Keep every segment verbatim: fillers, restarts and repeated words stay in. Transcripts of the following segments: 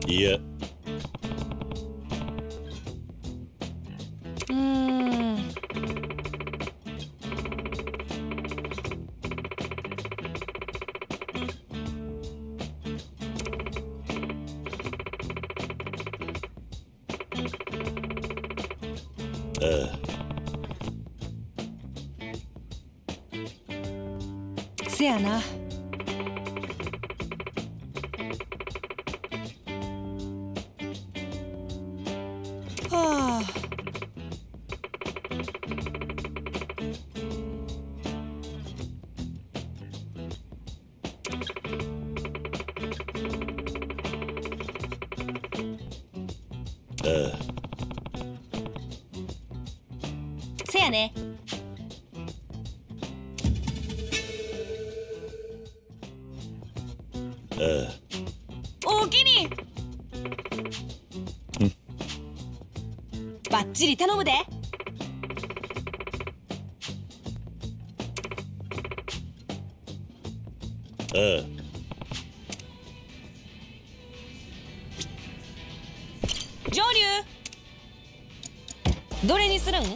いや。 うーん。 ああ。 せやな。はあ。 ああ。 せやね。 ああ。 おおきに。 うん。 ばっちり頼むで。 ああ。 上流。どれにするん？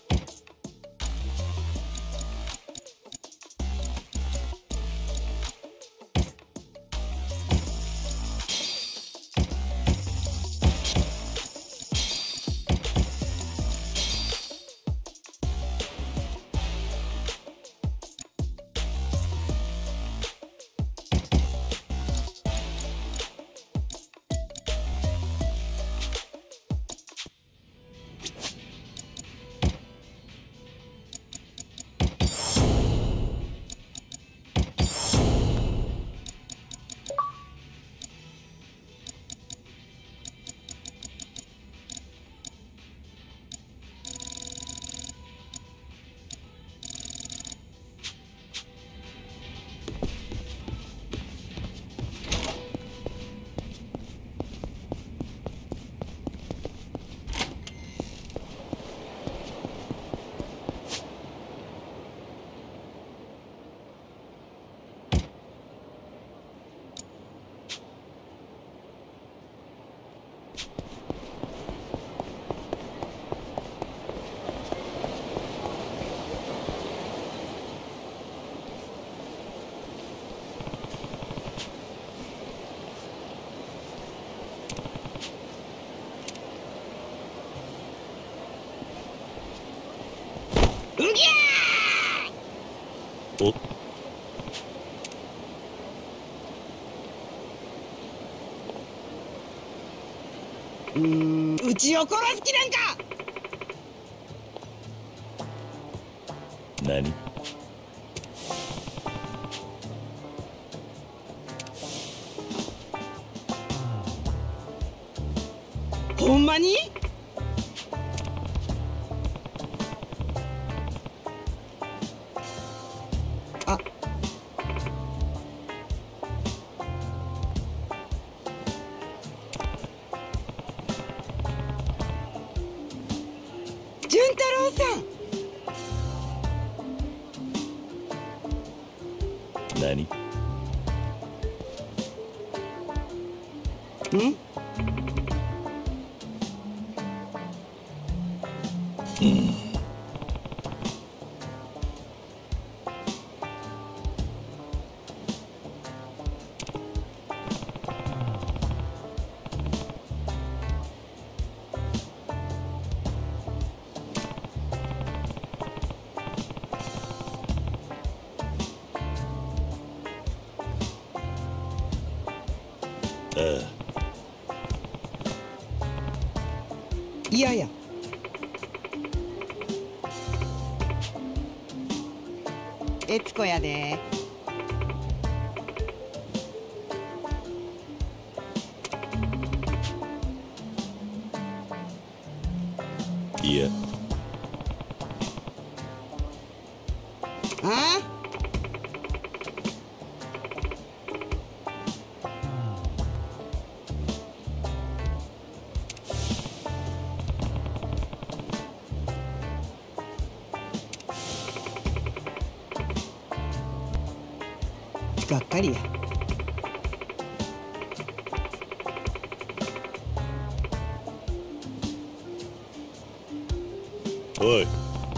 うぎゃー。お。 うーん、うちを殺す気なんか。 何？ ほんまに？あ。潤太郎さん。 何？ ん？ うん。ああ。 いやや。悦子やで。 いや。 あ？がっかりや。 おい。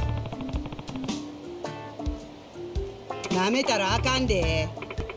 なめたらあかんで。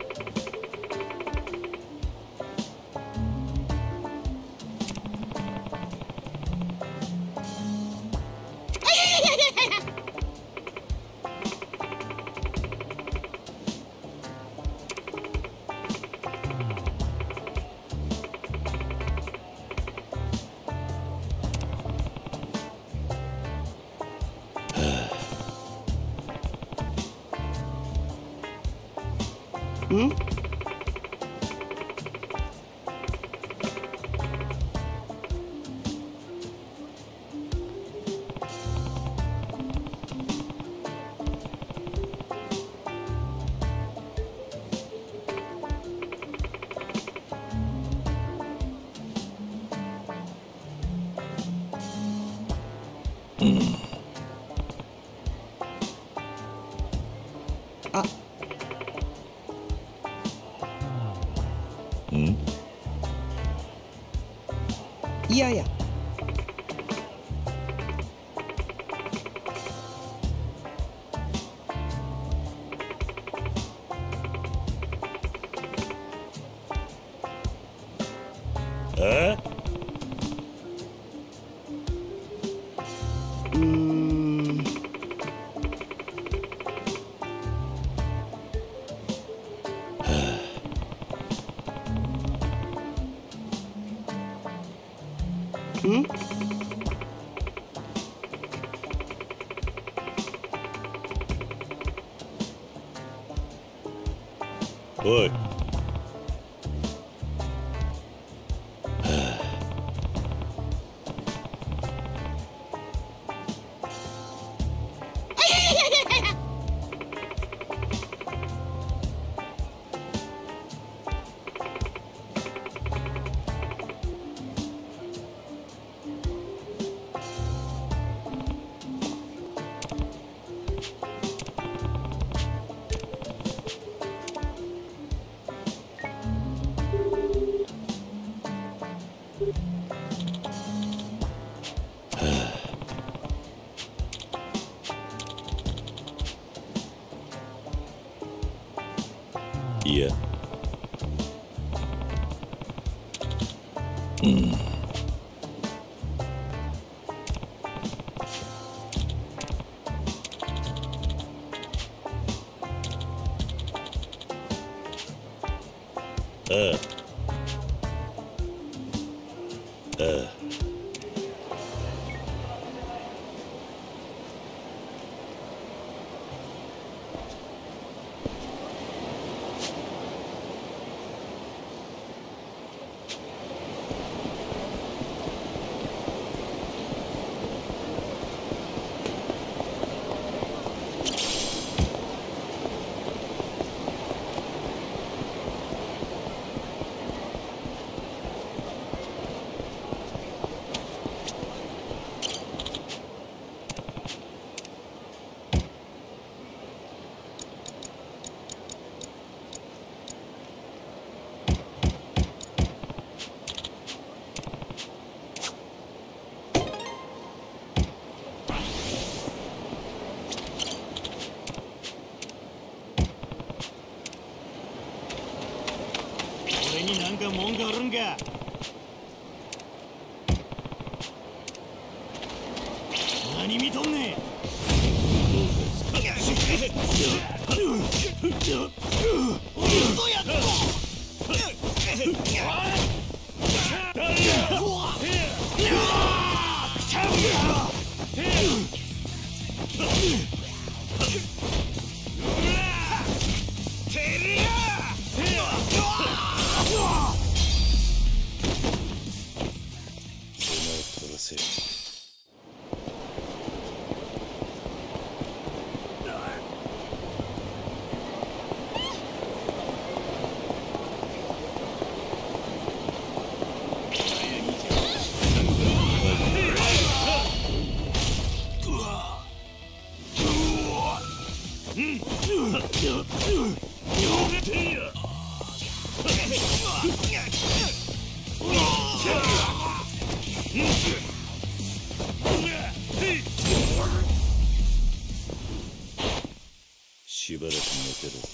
ん？ うん。 あ。 うん。 いやや。 え？ うーん。ん？ おい。いや。うん。ああ。ああ。 俺になんか文句あるんか。何見とんねん。嘘やっ取らせ。 うれて寝てる。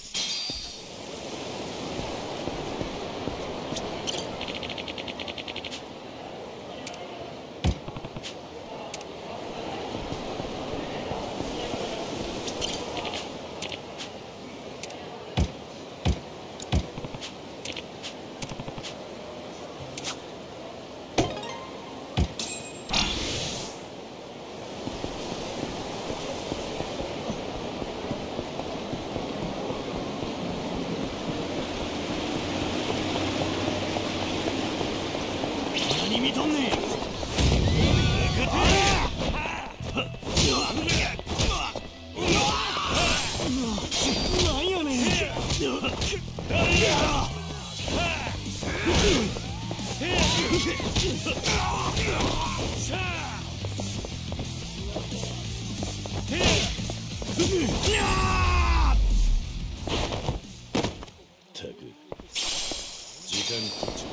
何見とんねん。なんやねん。 たく時間途中。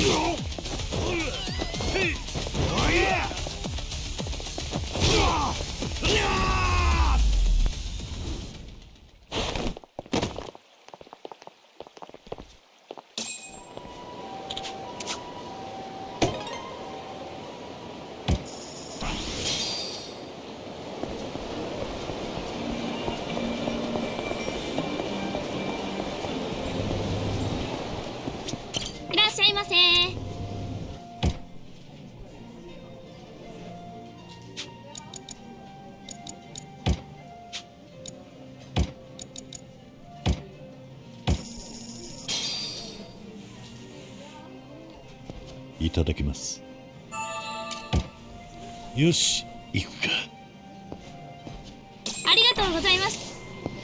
Oh yeah! っしゃいませ。 いただきます。よし、行くか。 ありがとうございます。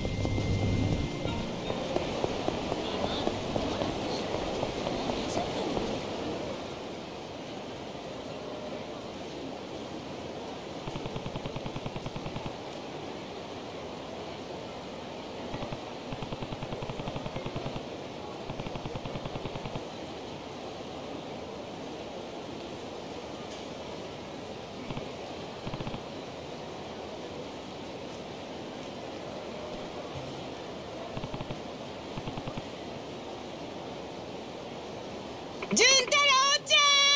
潤太郎ち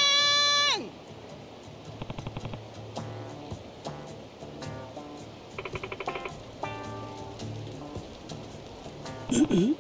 ゃん。うん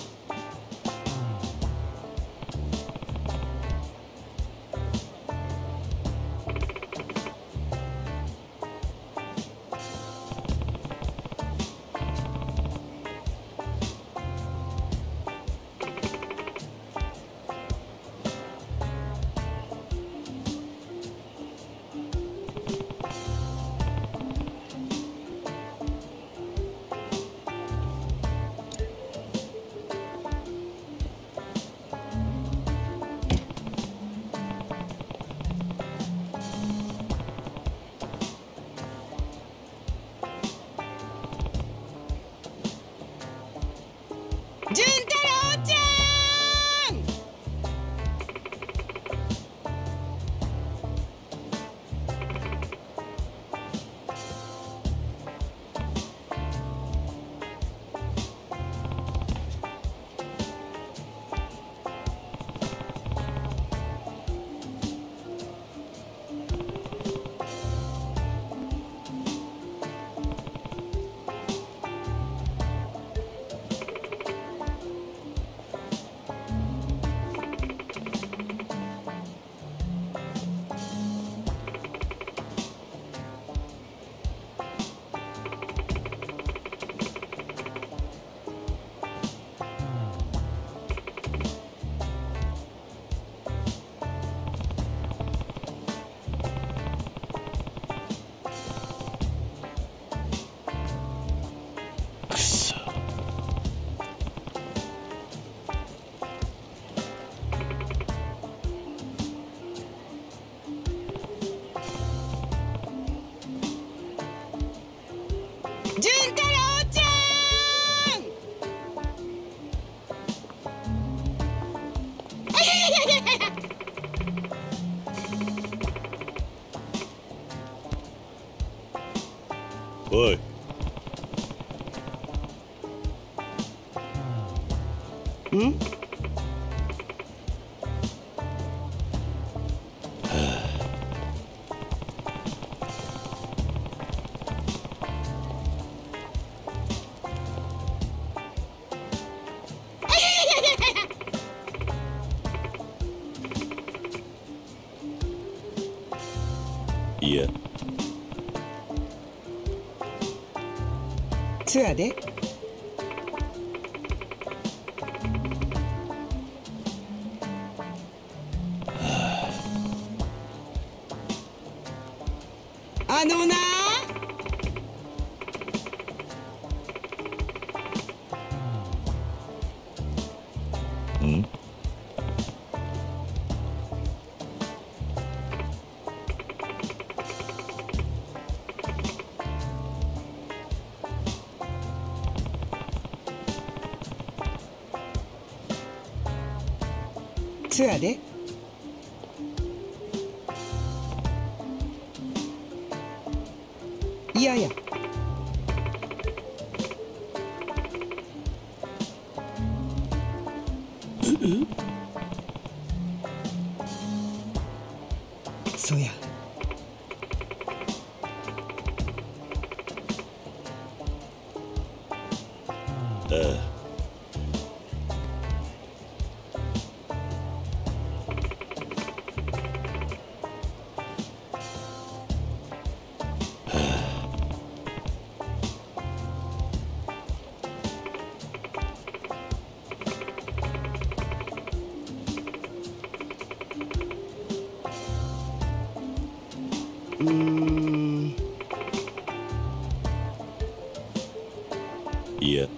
潤太郎ちゃん。 くそ。 潤太郎ちゃん。あややややや。 おい。 ん？ いや、 そやで。あのな。 ん？ そやで。いやや。そや。 ああ。 うーん。 いや。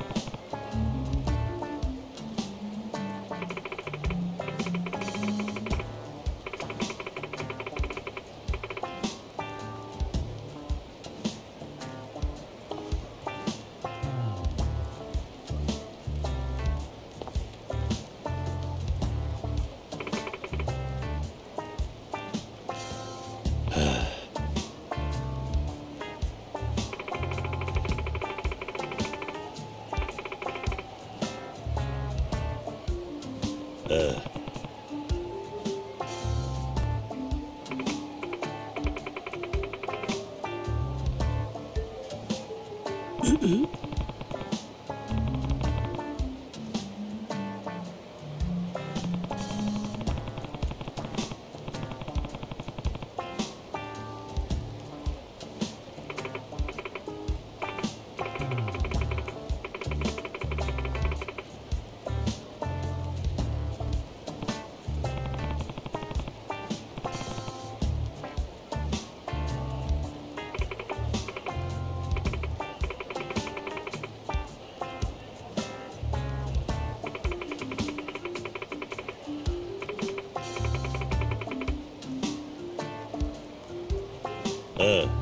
ああ。ああ。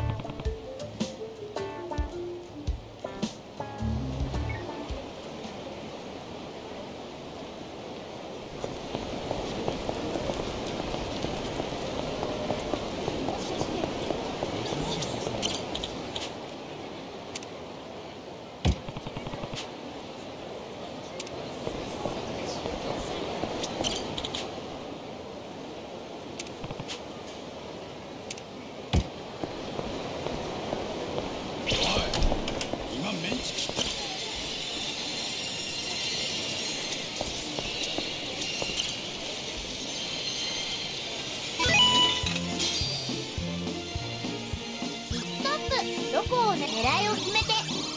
どこをね狙いを決めて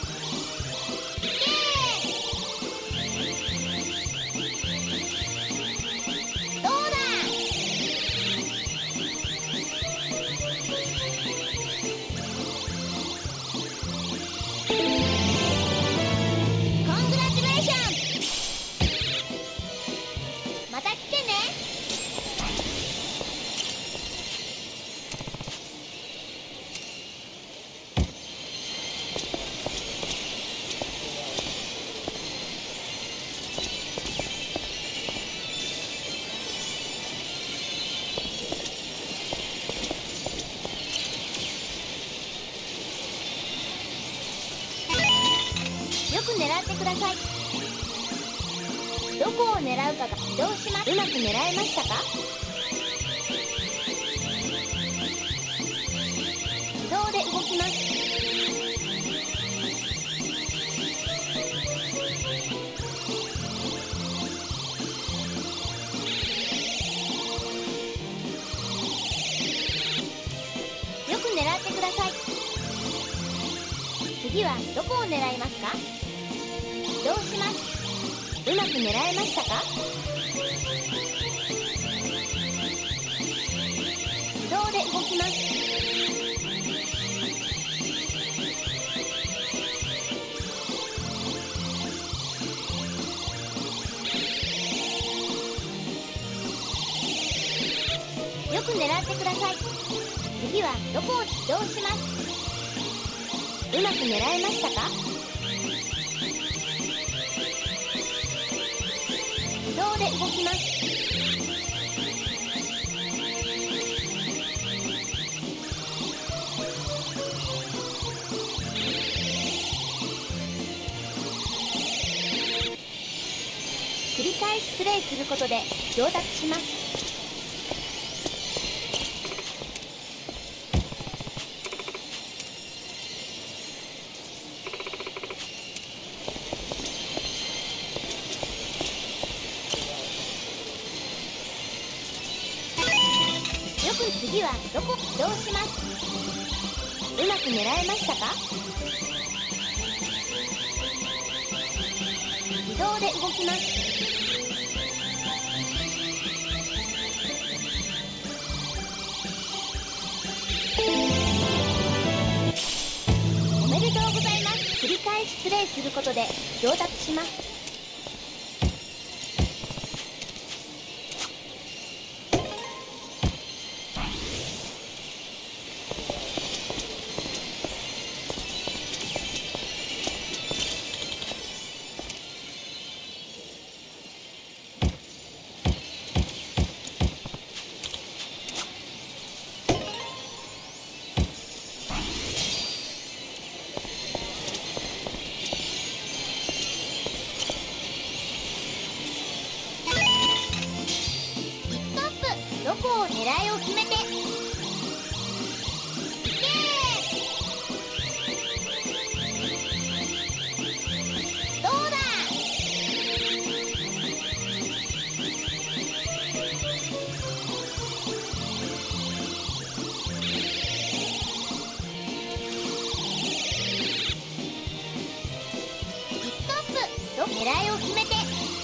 どうだ。コングラチュレーション。また来てね。よく狙ってください。どこを狙うかがどうします。うまく狙えましたか。自動で動きます。よく狙ってください。次はどこを狙いますか。どうします。うまく狙えましたか。自動で動きます。よく狙ってください。次はどこをどうします。うまく狙えましたか。自動で動きます。繰り返しプレイすることで上達します。よく次はどこどうします。うまく狙えましたか。自動で動きます。 することで上達します。どこを狙いを決めていけー。どうだ。ピックアップど狙いを決めて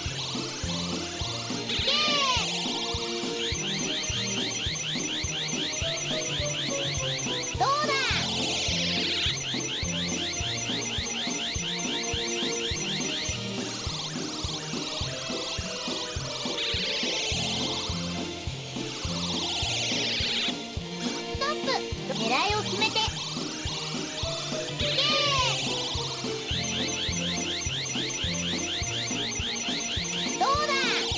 狙いを決めていけー。どうだ。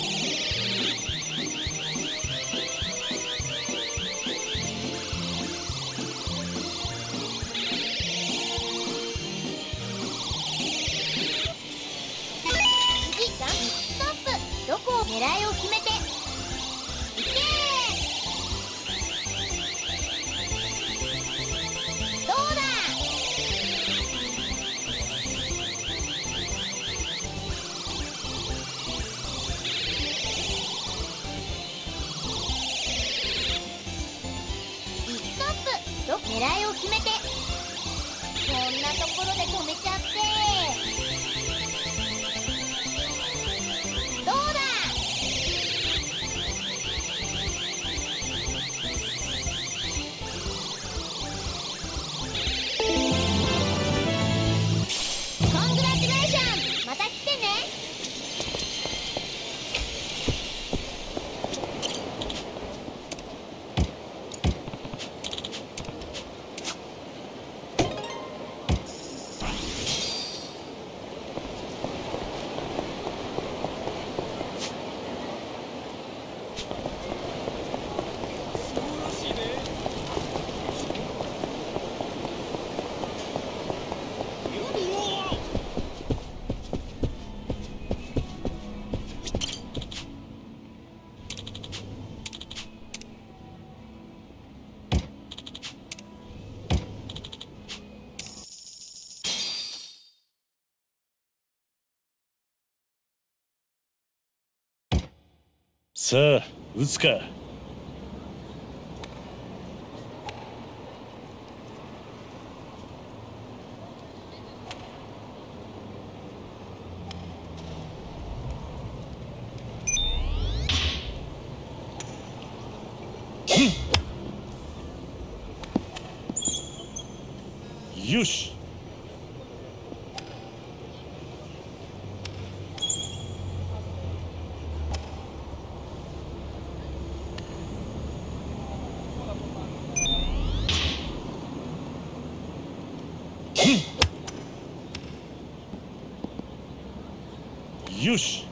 次ガンストップどこを狙いを決めていけー。狙いを決めてこんなところで止めちゃってどうだ。コングラチュレーションまた来てね。 さあ撃つか。よし。よし。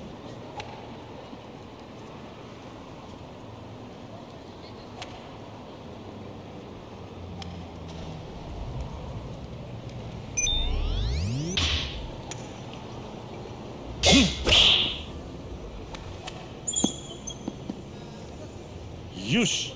よし。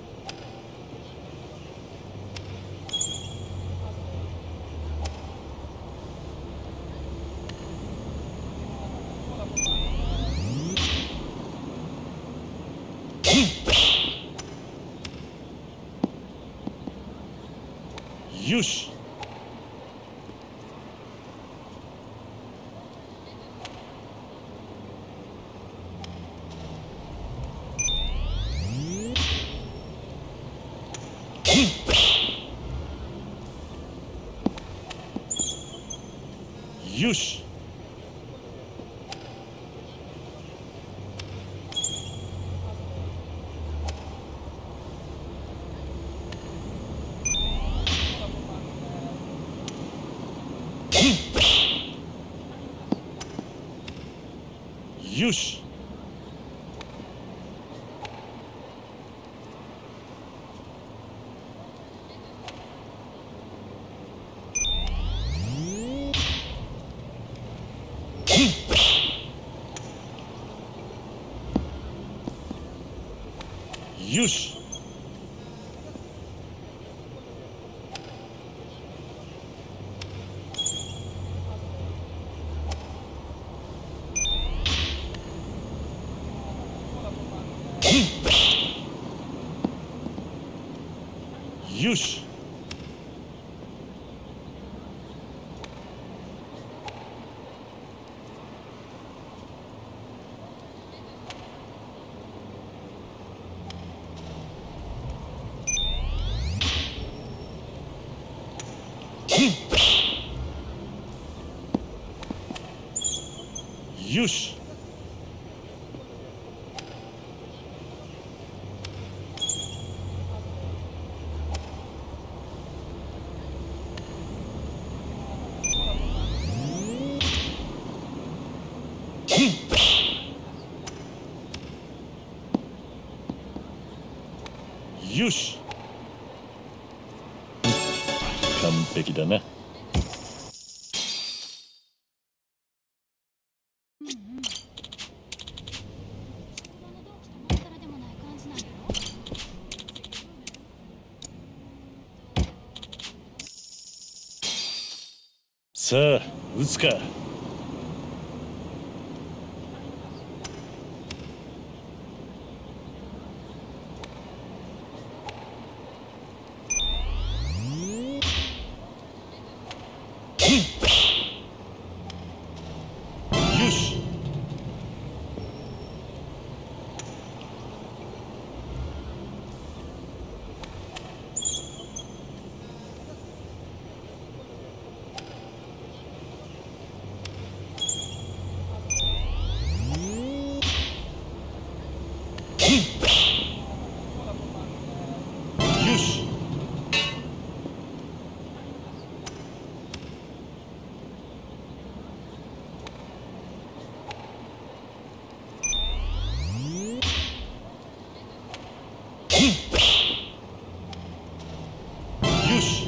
よし。 よし。よし。よし。よし。よし。よし。完璧だな。さあ、撃つか。よし。よし。よし。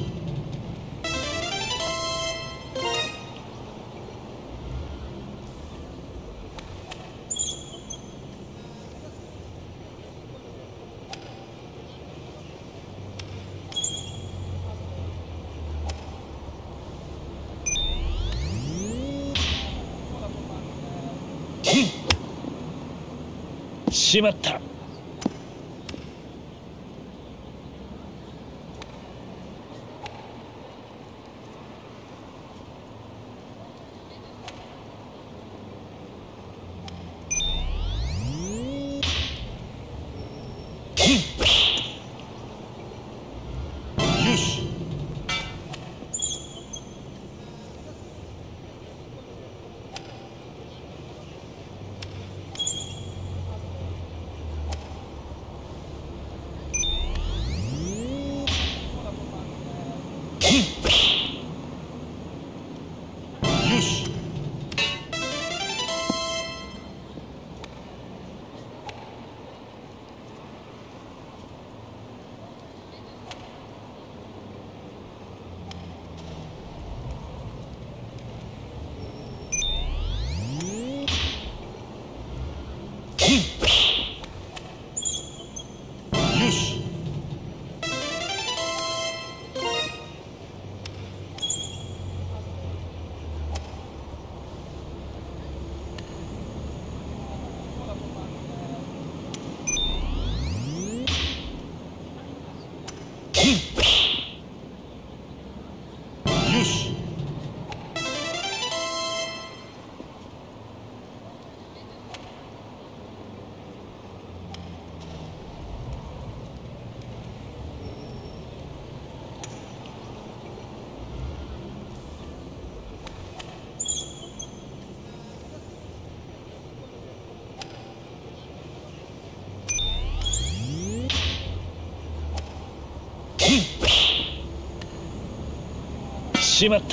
しまった。よし。 しまった。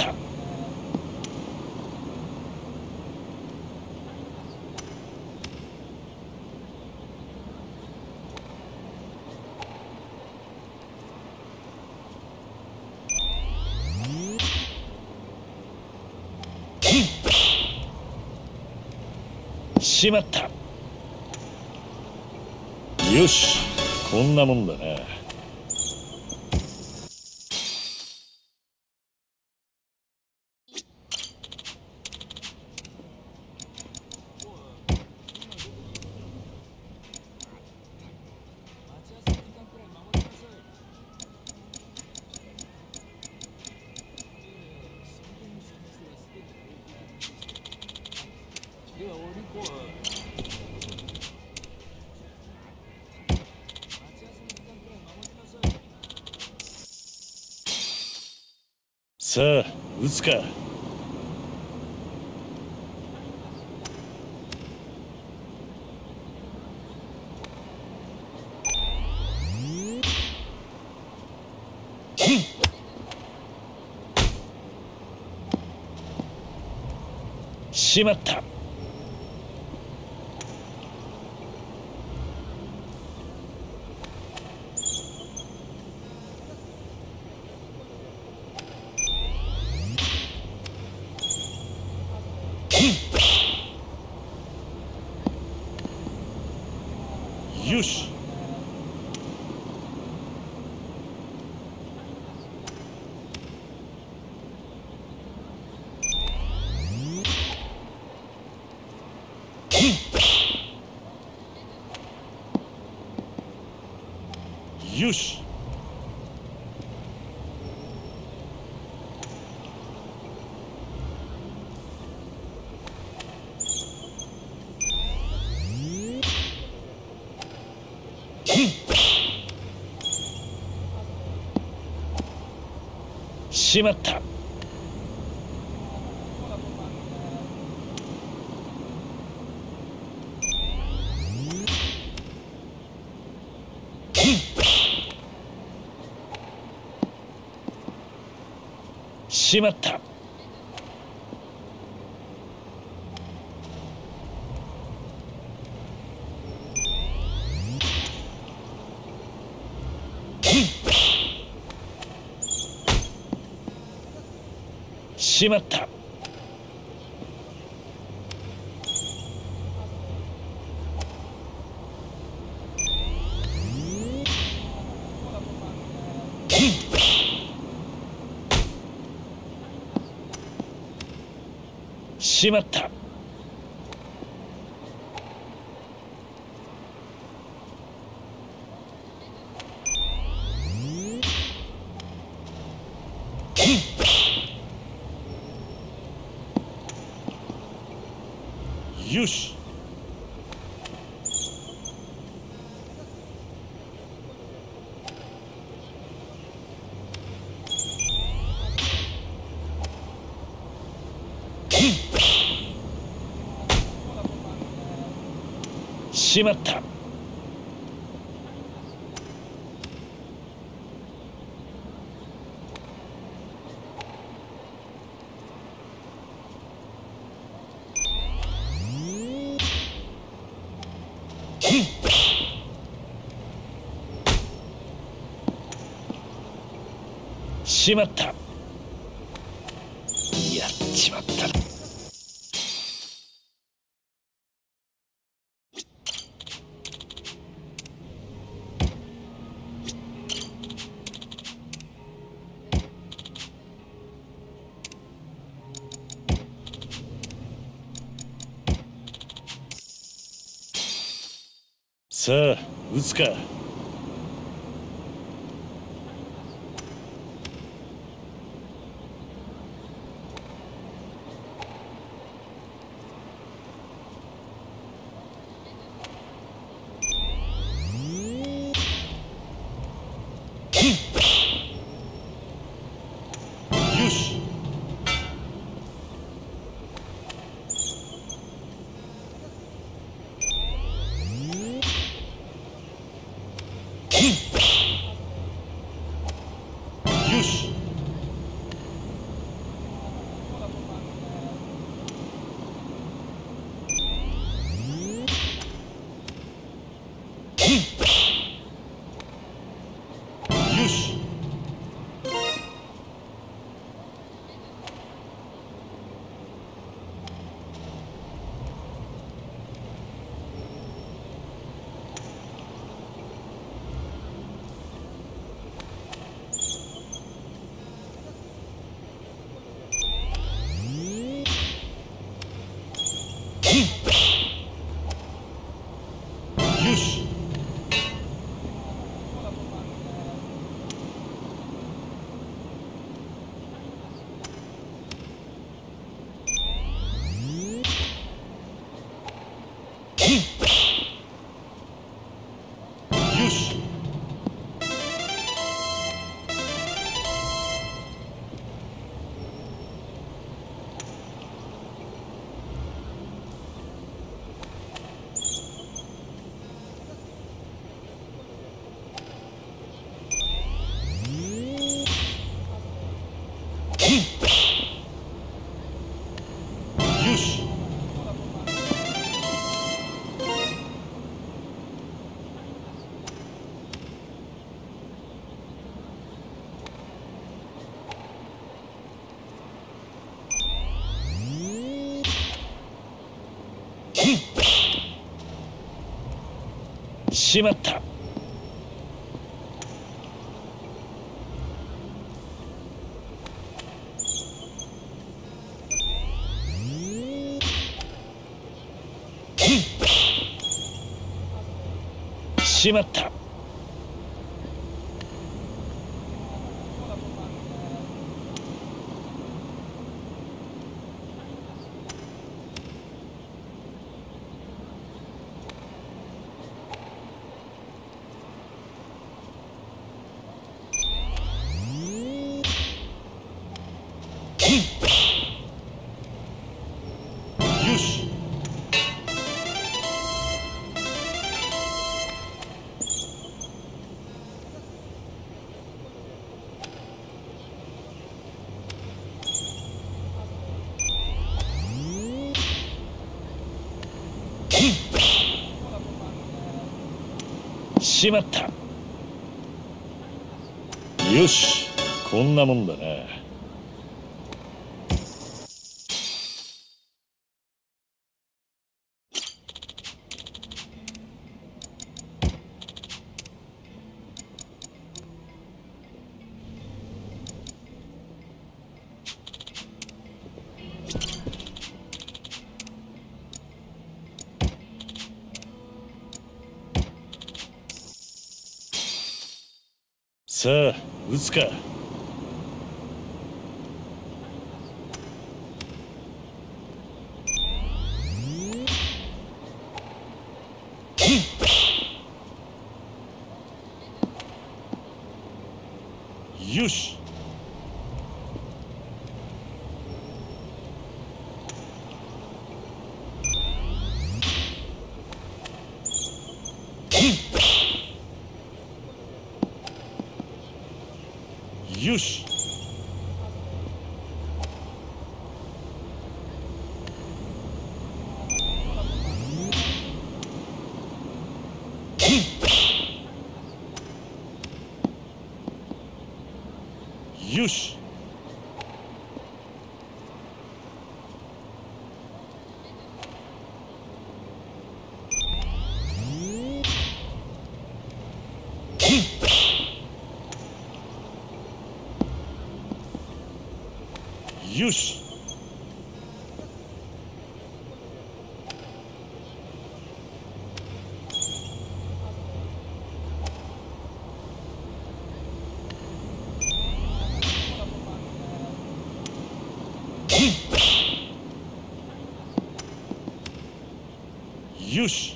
しまった。よし、こんなもんだな。さあ、撃つか。しまった。よし。よし。しまった。しまった。しまった。しまった。よし。しまった。しまった。やっちまった。さあ、撃つか。よし。よし。 よし。よし。よし。よし。しまった。しまった。よし。しまった。よし、こんなもんだな。さあ、撃つか。よし。よし。よし。よし。よし。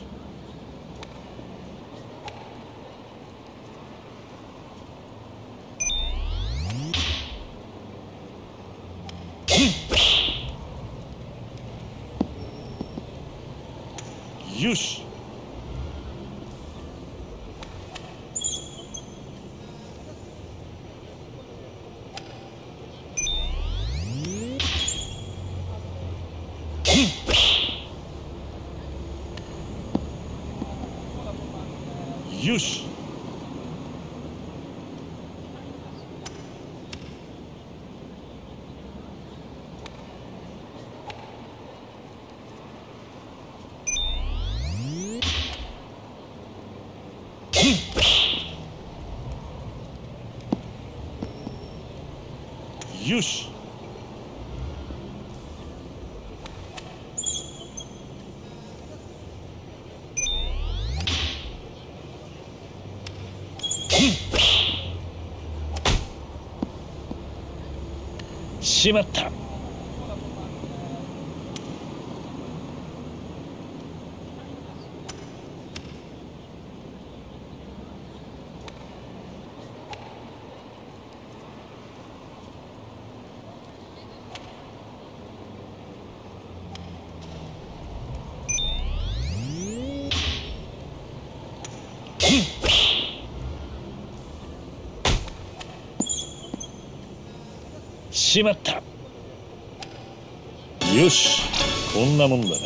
よし。 よし。よし。しまった。しまった。よし、こんなもんだな。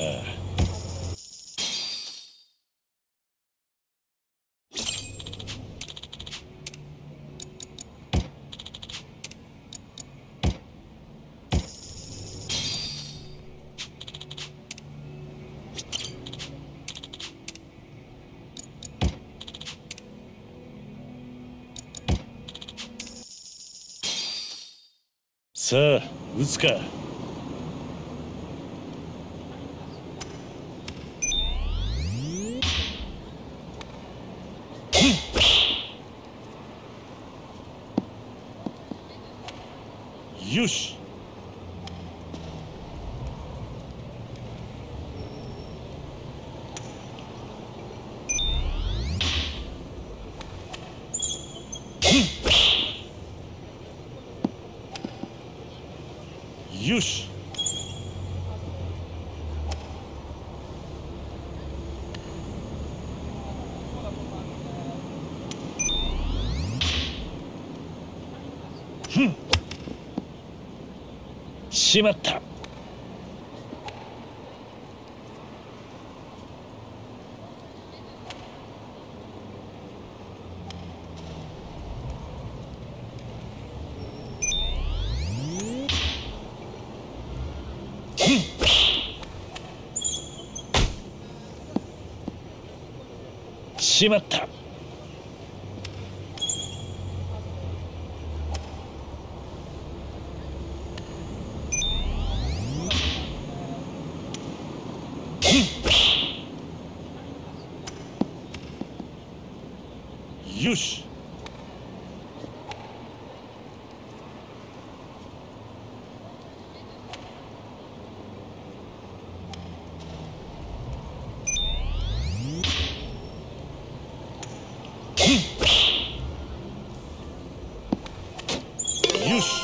さあ、撃つか。よし。よし。ふん。しまった。しまった。よし。よし。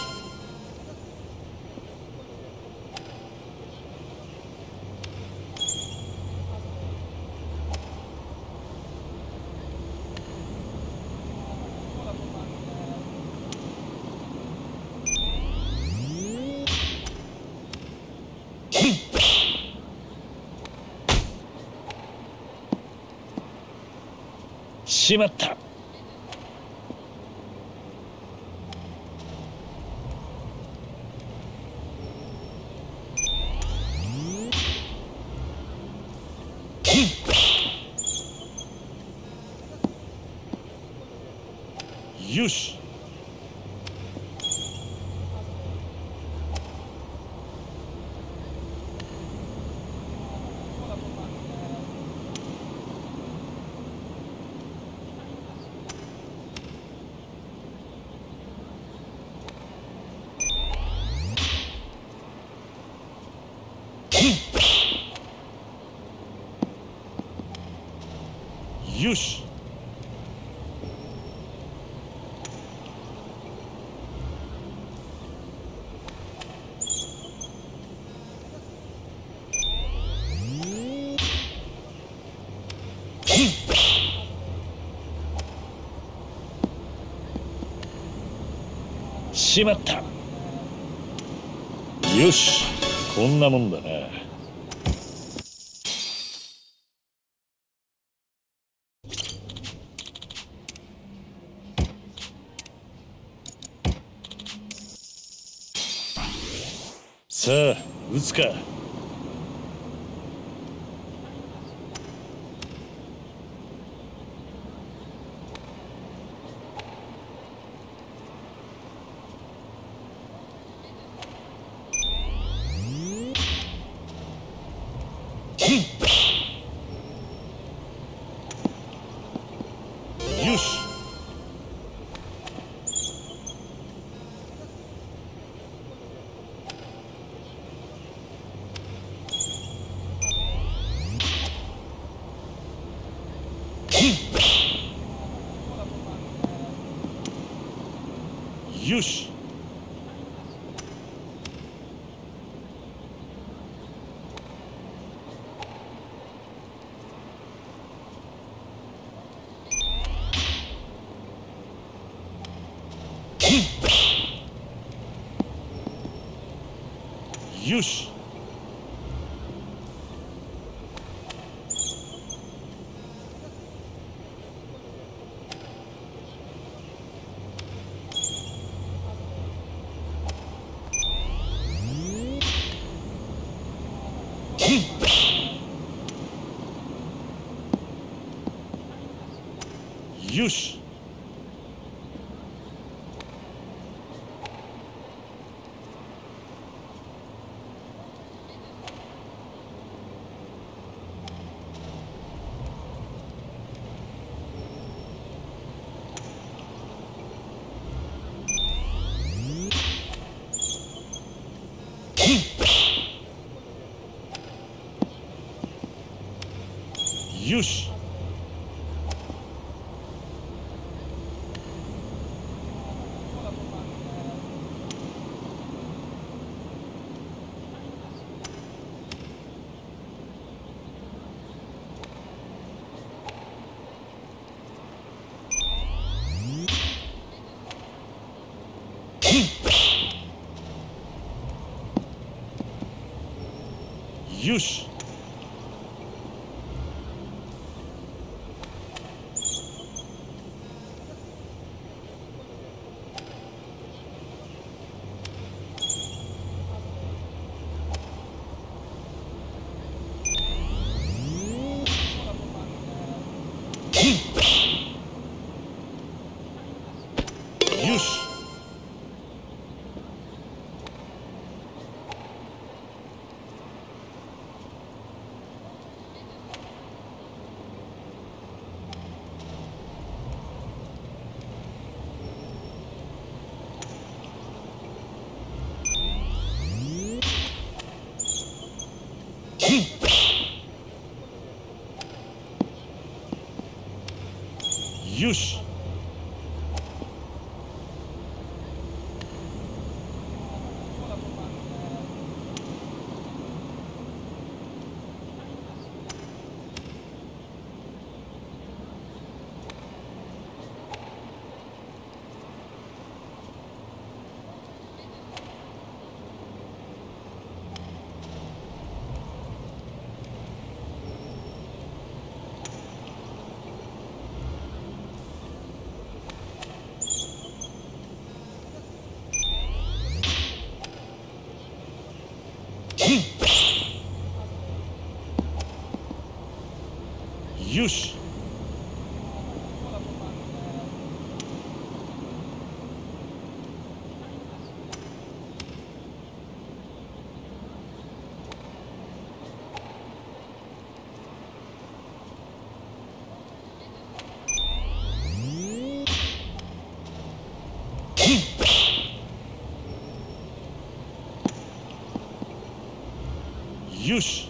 しまった。よし。よし。しまった。よし、こんなもんだな。 さあ撃つか。よし。よし。よし。よし。よし。よし。よし。よし。よし。よし。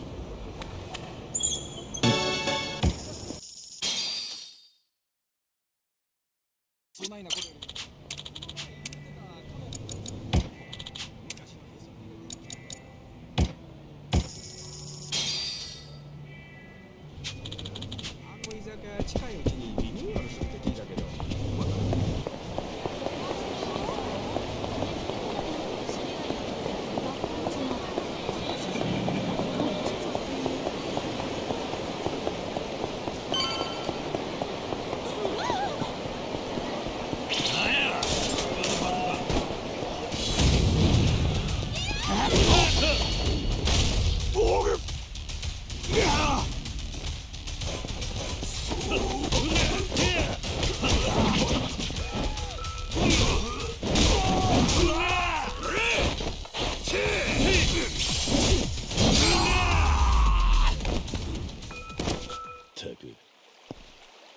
近いうちにリニューアルするって聞いたけど、まだあ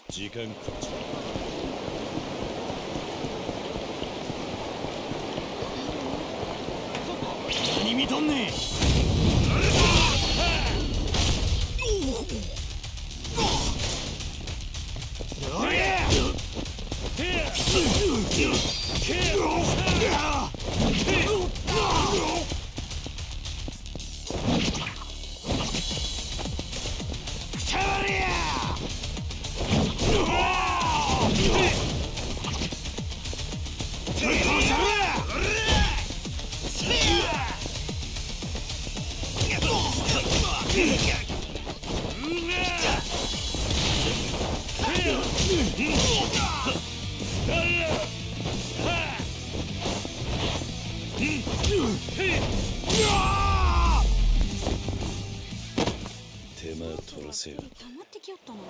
時間食っちゃ何見とんねん。 手間取らせよ。 溜まってきよったな。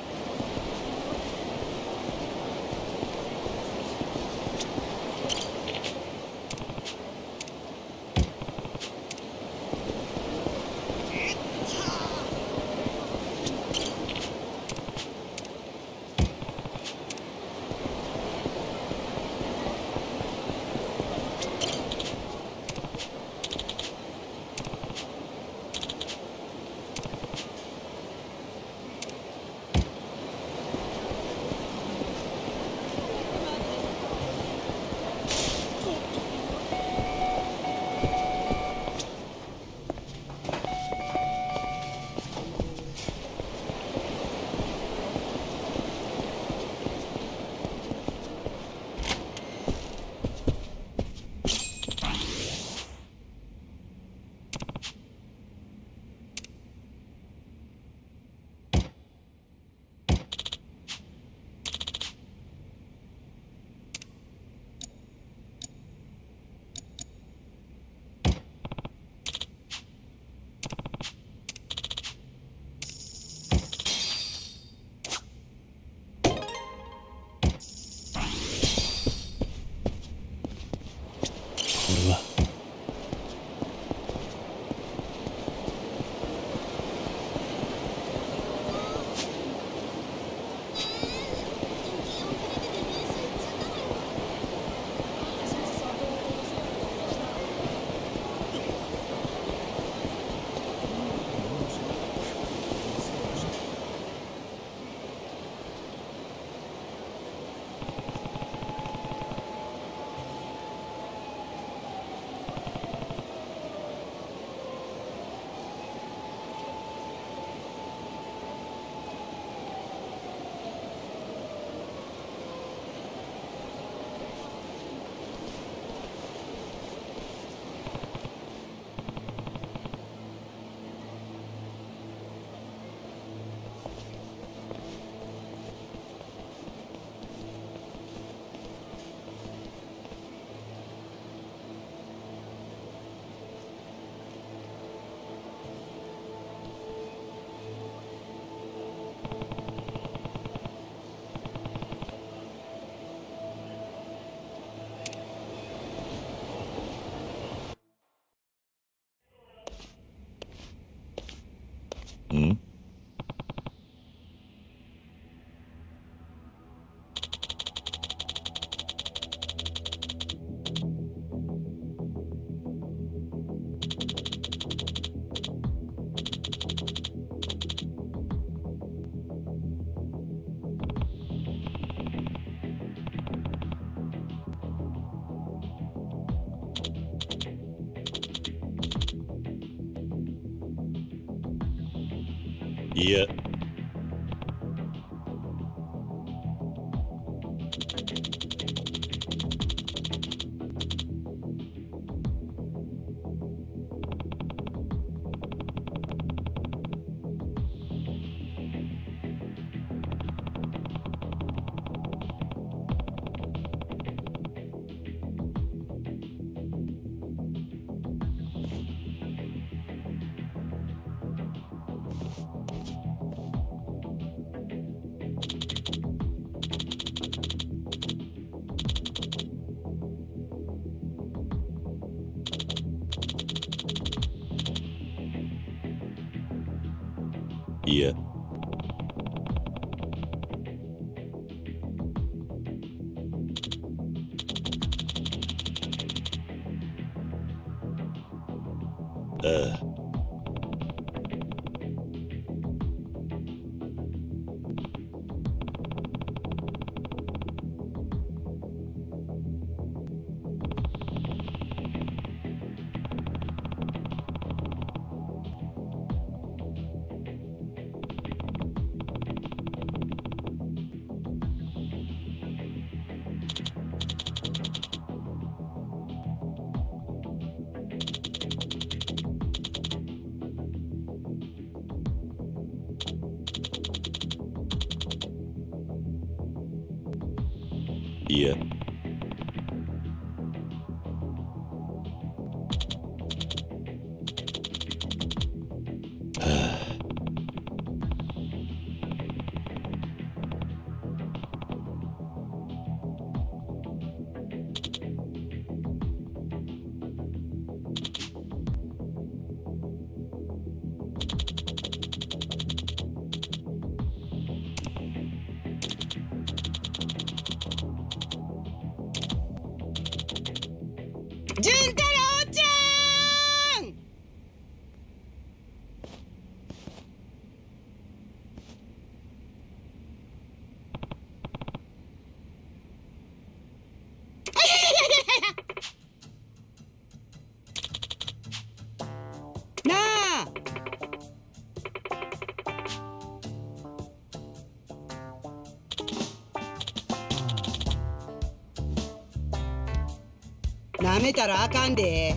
ん？いや。いや。 ああ。いや。はあ。 潤太郎ちゃん。なあ。なめたらあかんで。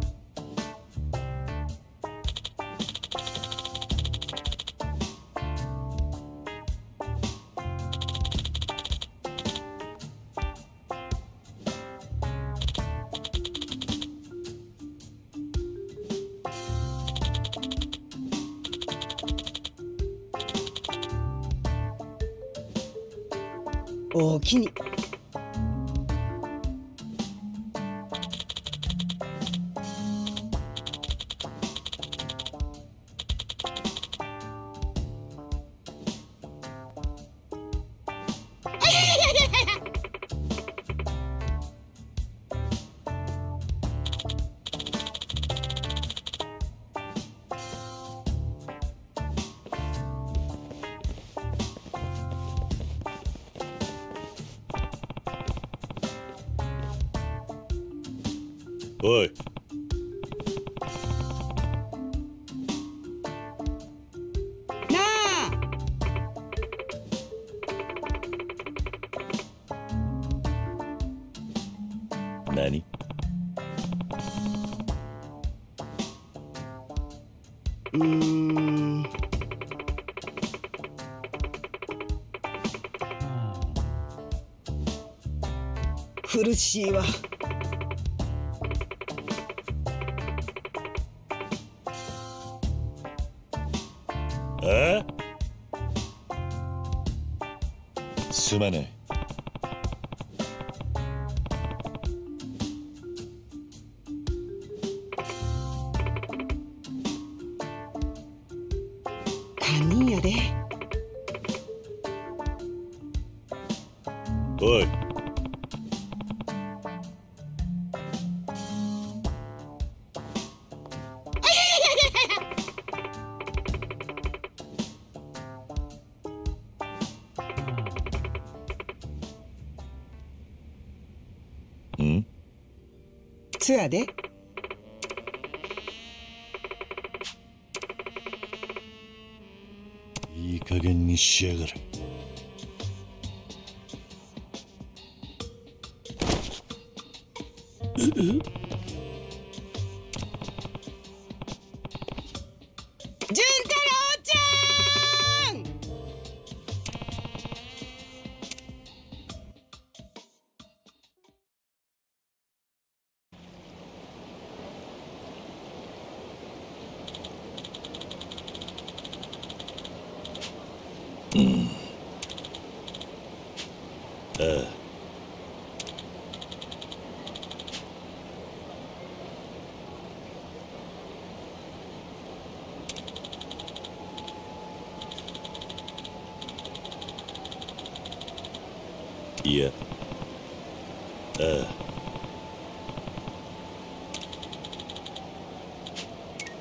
おおきに。 おい。 なあ。 何？ うーん。苦しいわ。 ああ？すまない。 堪忍やで。 おい。ん？ そやで。 いい加減にしやがる。ええ？ 潤太郎ちゃん。 うん。ああ。いや。ああ。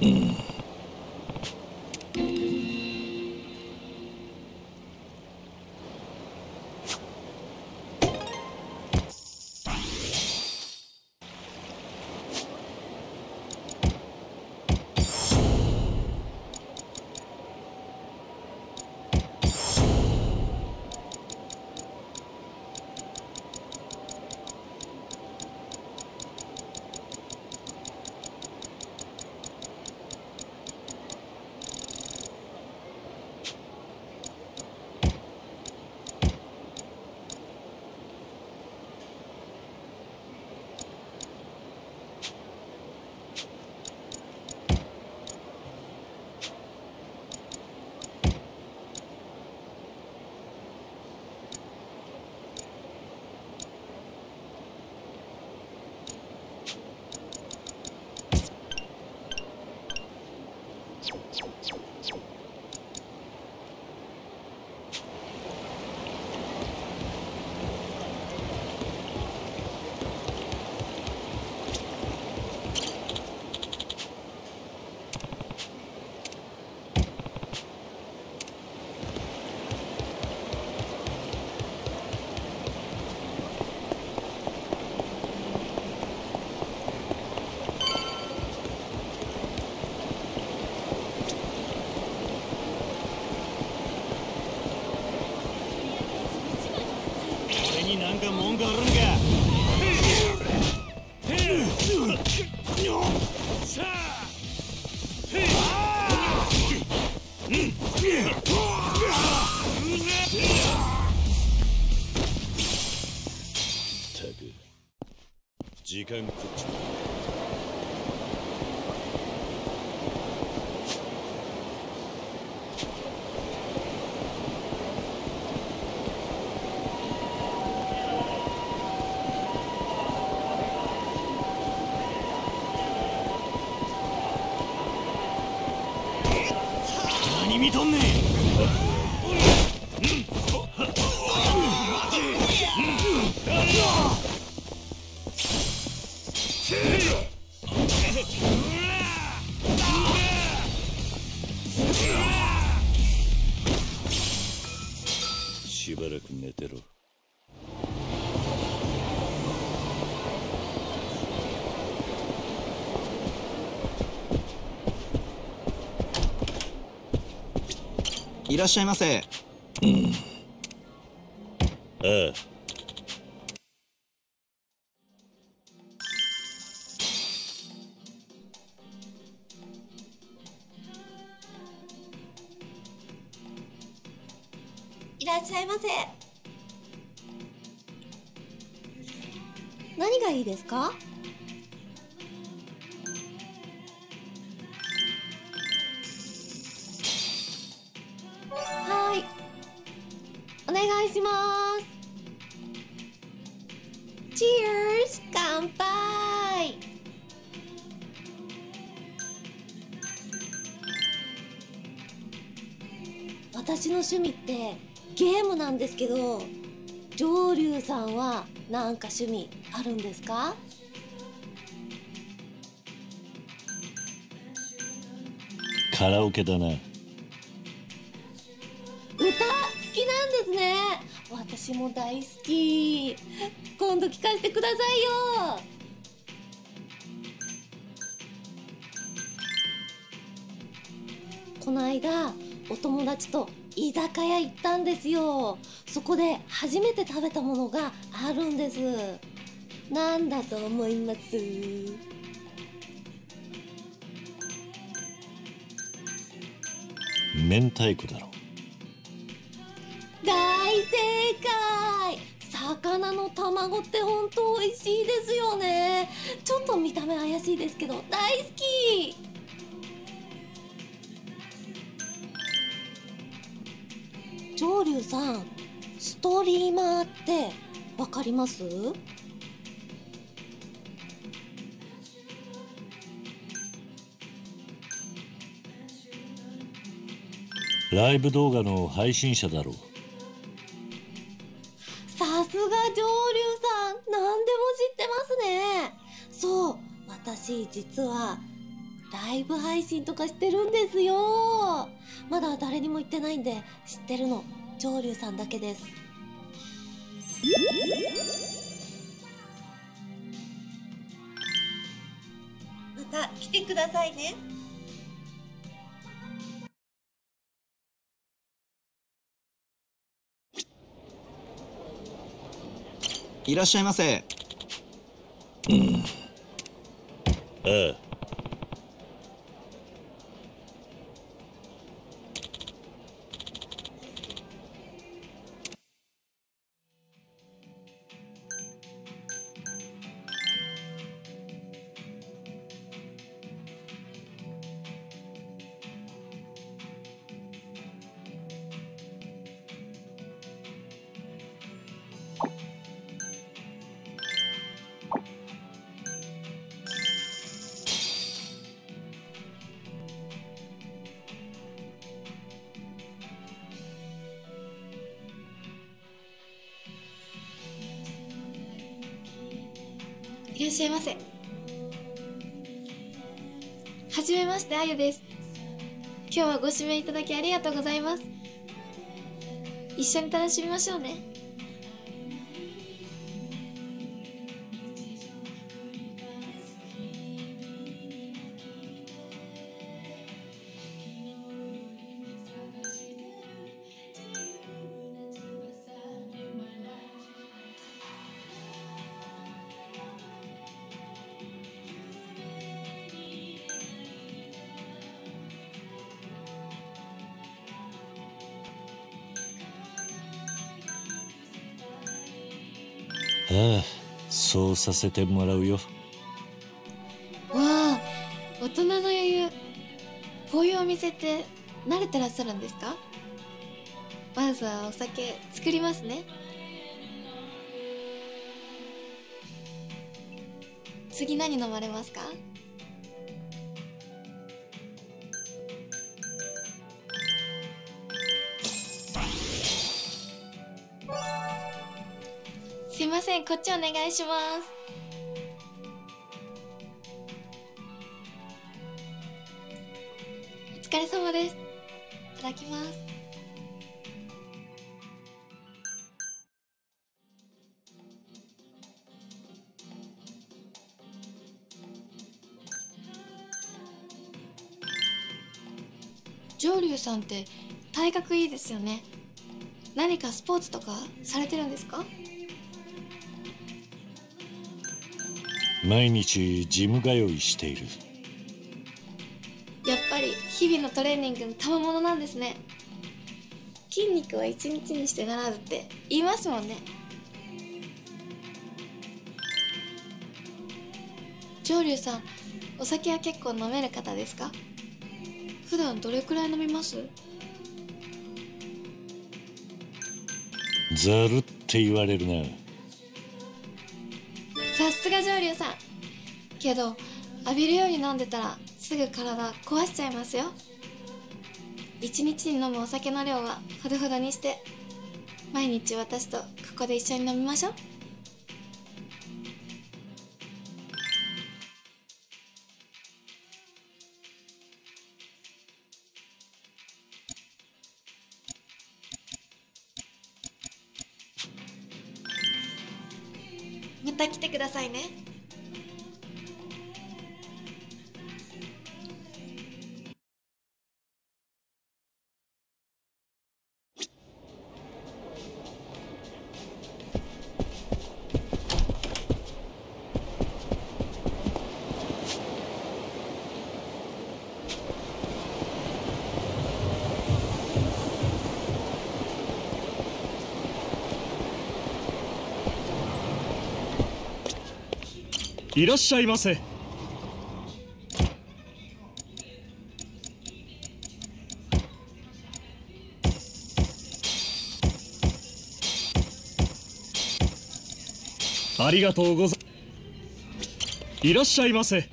なんか文句あるんか。さあたく時間食っちゃう。何見とんねん。しばらく寝てろ。 いらっしゃいませ。 うん。ああ。 いらっしゃいませ。何がいいですか？はい、お願いします。チアーズ、乾杯。私の趣味ってゲームなんですけど、上流さんは何か趣味あるんですか？ カラオケだな。 歌好きなんですね。私も大好き。今度聞かせてくださいよ。この間お友達と居酒屋行ったんですよ。そこで初めて食べたものがあるんです。なんだと思います？ 明太子だろ。 大正解。魚の卵って本当美味しいですよね。ちょっと見た目怪しいですけど大好き。上流さん、ストリーマーってわかります？ ライブ動画の配信者だろう。 さすが上流さん、何でも知ってますね。そう、私実はラライブ配信とかしてるんですよ。まだ誰にも言ってないんで知ってるの上流さんだけです。また来てくださいね。 いらっしゃいませ。 ああ。 いらっしゃいませ。はじめまして、あゆです。今日はご指名いただきありがとうございます。一緒に楽しみましょうね。 ああ、そうさせてもらうよ。 わあ、大人の余裕。こういうお店って慣れてらっしゃるんですか？まずはお酒作りますね。次何飲まれますか？すいません、こっちお願いします。お疲れ様です。いただきます。上流さんって体格いいですよね。何かスポーツとかされてるんですか？ 毎日ジム通いしている。 やっぱり日々のトレーニングの賜物なんですね。筋肉は一日にしてならずって言いますもんね。上流さん、お酒は結構飲める方ですか？普段どれくらい飲みます？ ざるって言われるな。 さすが上流さん。けど浴びるように飲んでたらすぐ体壊しちゃいますよ。一日に飲むお酒の量はほどほどにして、毎日私とここで一緒に飲みましょう。また来てくださいね。 いらっしゃいませ。ありがとうございらっしゃいませ。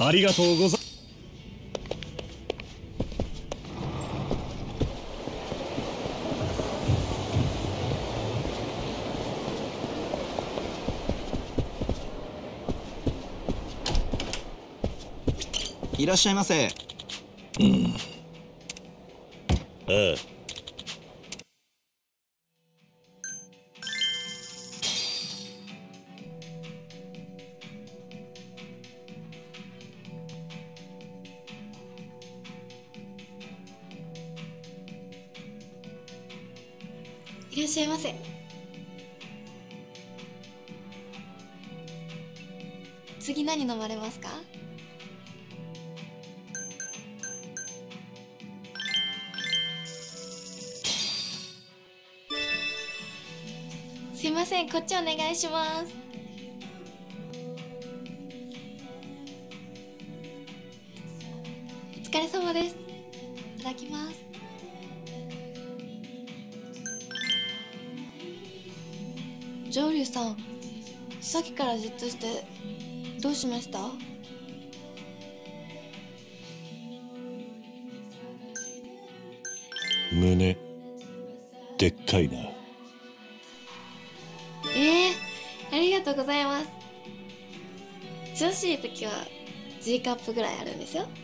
ありがとうございらっしゃいませ。 うん。ああ。 いらっしゃいませ。次何飲まれますか？すいません、こっちお願いします。お疲れ様です。いただきます。上流さん、さっきからじっとしてどうしました？ 胸でっかいな。 ええー、ありがとうございます。調子いい時は G カップぐらいあるんですよ。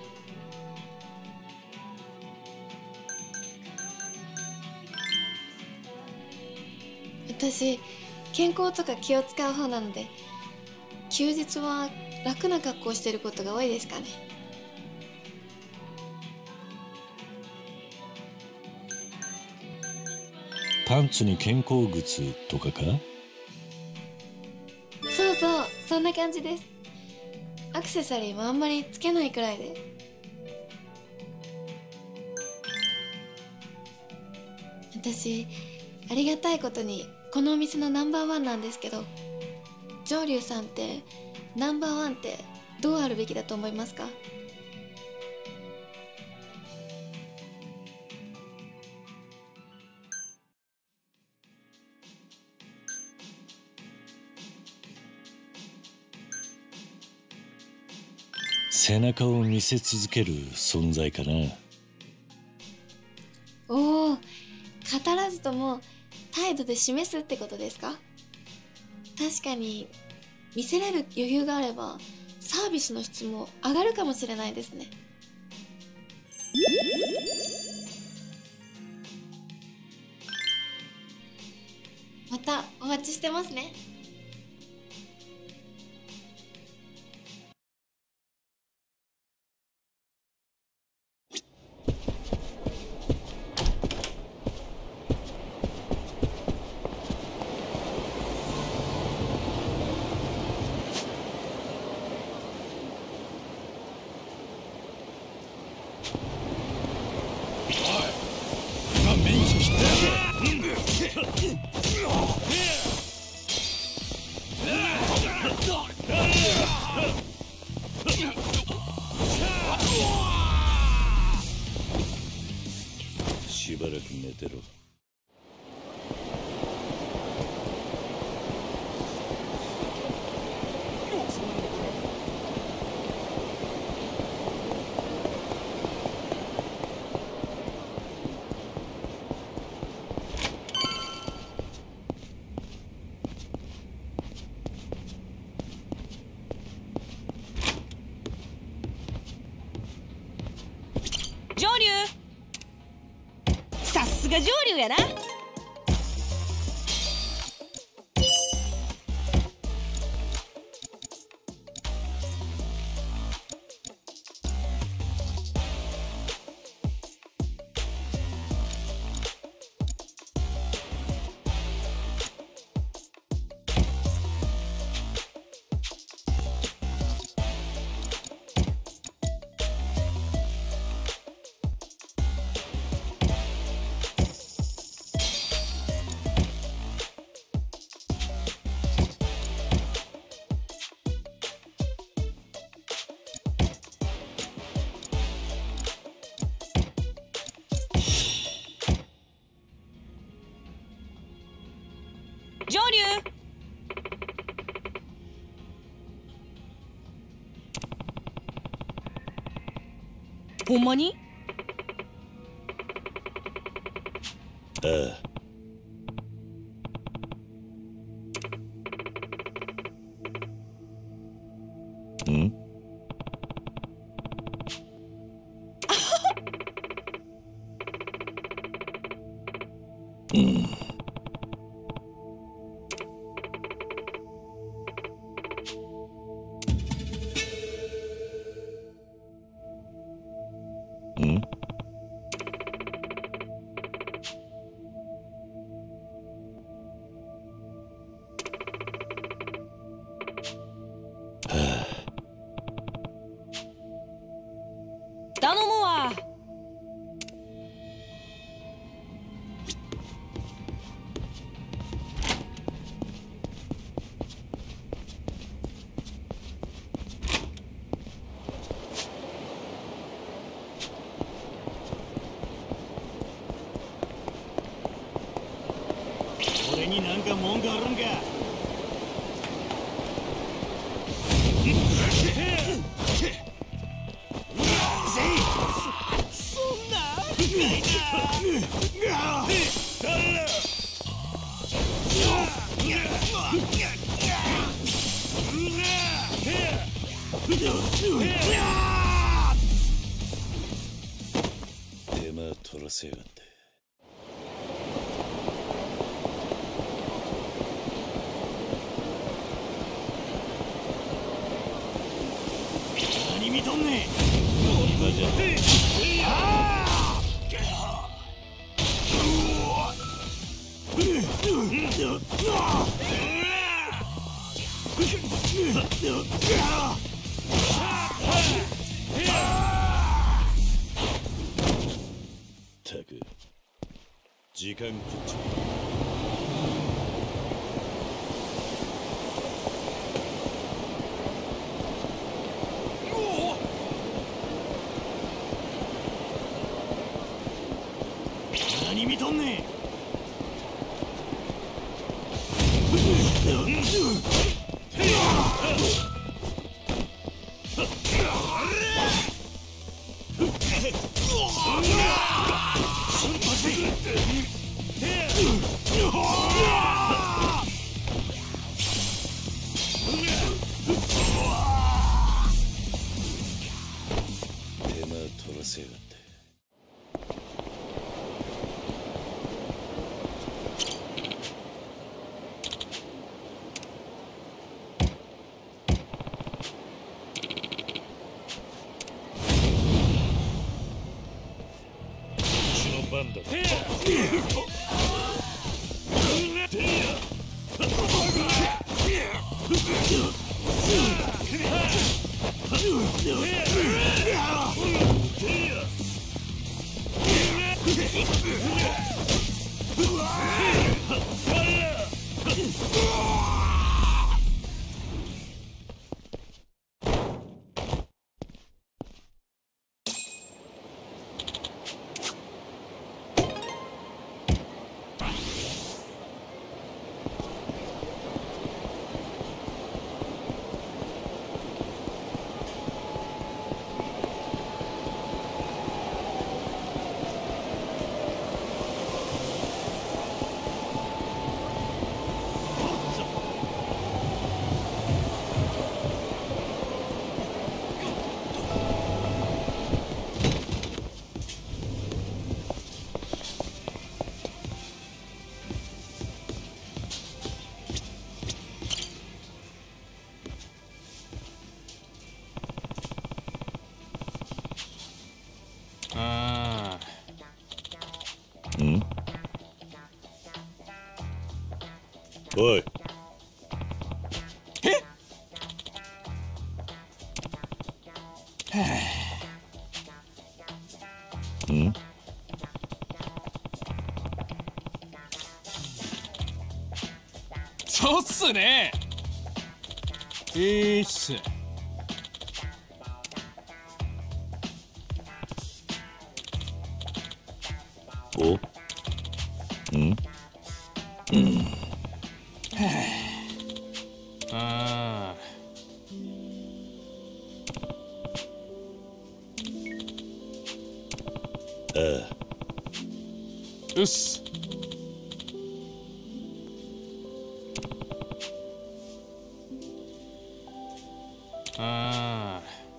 私健康とか気を使う方なので、休日は楽な格好をしていることが多いですかね。 パンツに肩甲骨とかか？ そうそう、そんな感じです。アクセサリーもあんまりつけないくらいで。私ありがたいことにこのお店のナンバーワンなんですけど、上流さんってナンバーワンってどうあるべきだと思いますか？ 背中を見せ続ける存在かな。 おお、語らずとも態度で示すってことですか？確かに見せれる余裕があればサービスの質も上がるかもしれないですね。またお待ちしてますね。 しばらく寝てろ。 上流、さすが上流やな。上流、 ほんまに？ ああ。ん？うん。ん？ 頼むわ。 俺になんか文句あるんか？そんな深いな。 手間取らせやがって。 何見とんねん。 今じゃったく時間食っちゃう。何見とんねん。 手間取らせやがって。番だ。 ああ。 ん？おい。え？ん？ そうっすね。いいっす。 お？ん？うん。 ああ。 うっす。ああ、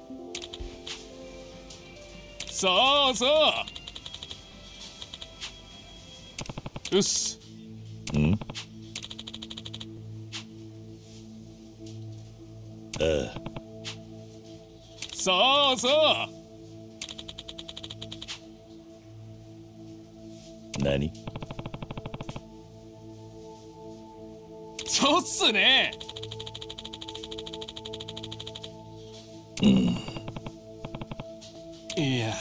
そうそう。うっす。 ん？ああ。 そうそう。 何？ そうっすね。 うん。 いや。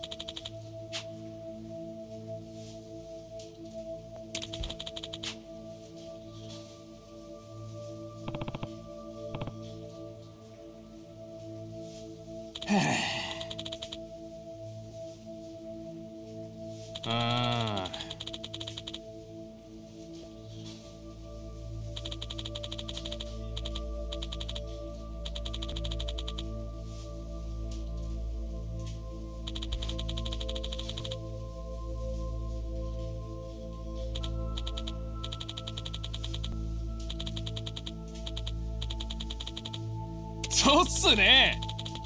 ああ。そうっすね。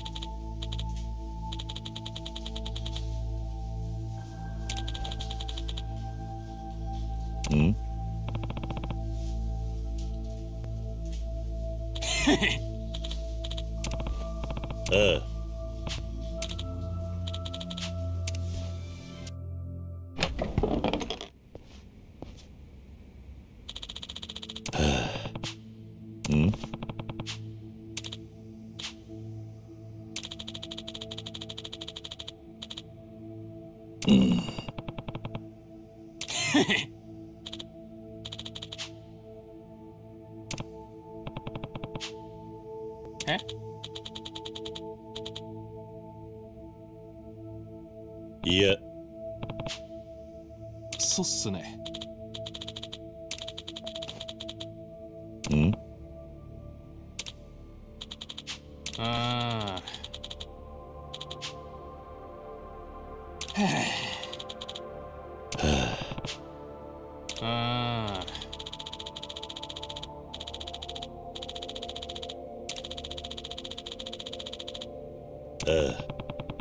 ん？ああ。ん？うん。 え？ いや。 そうっすね。 ん？ ああ。ああ。 ああ。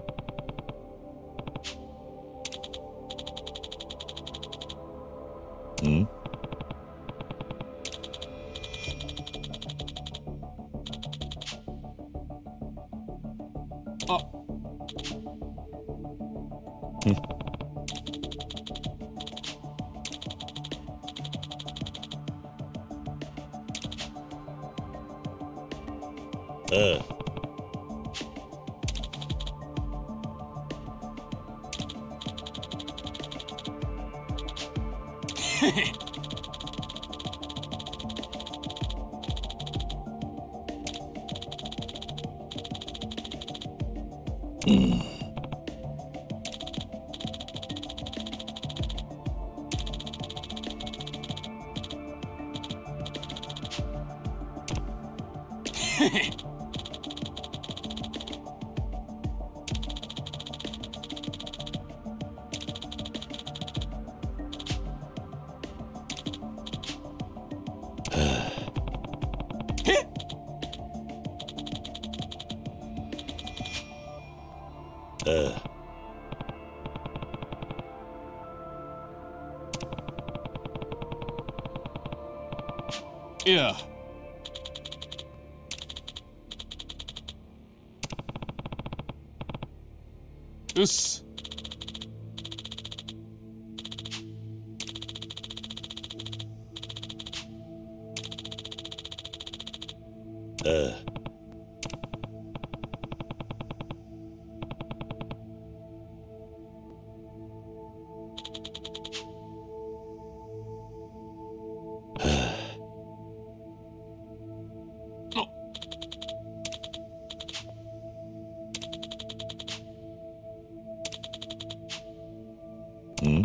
ん？ あ。 うん。ああ。うん。ああ。 いや。うっす。 ああ。ん？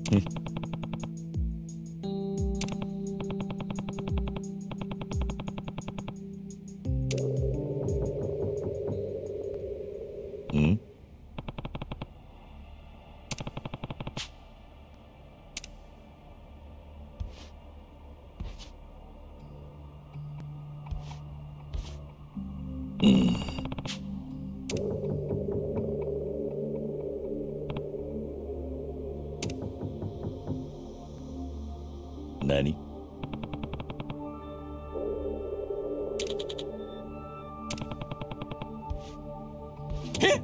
ん？何？ え？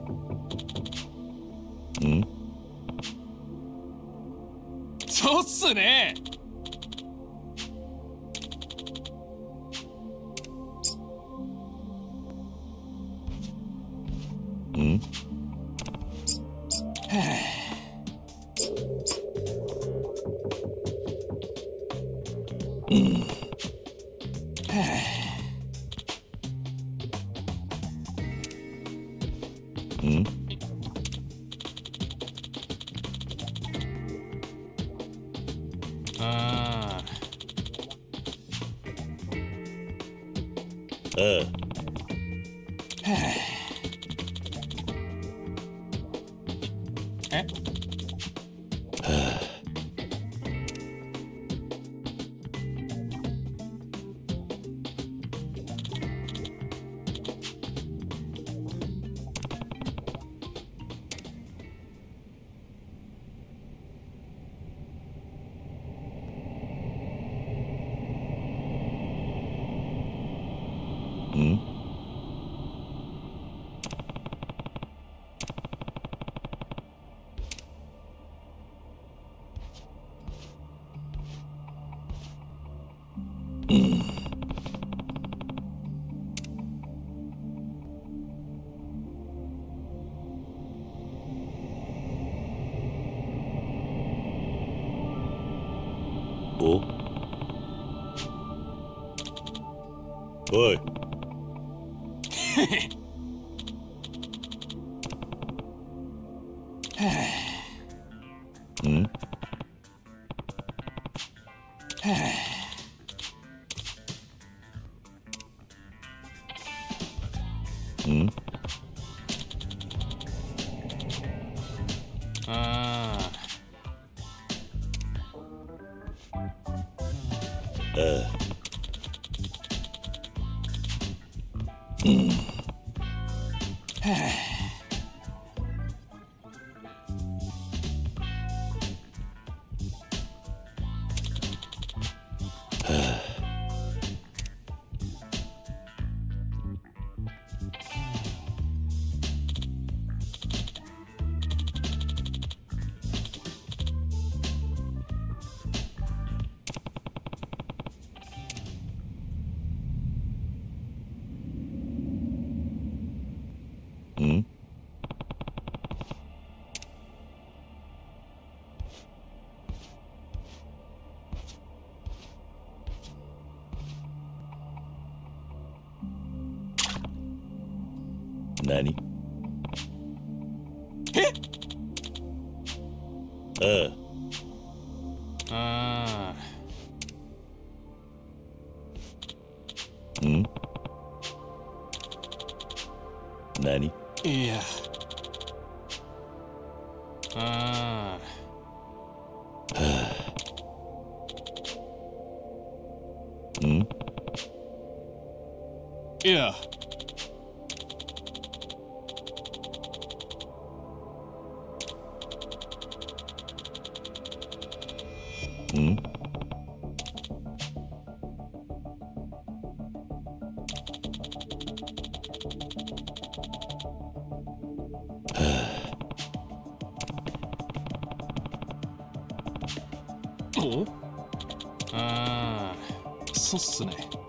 ん？ そうっすね。 ん？ん？ あああ。 え？ ん？お？おい。ん？ん？ あああ。うん。ん？何？ え？ ああ。 あん？何？ いや。あん？ いや。 ん？ お？ああ、そうっすね。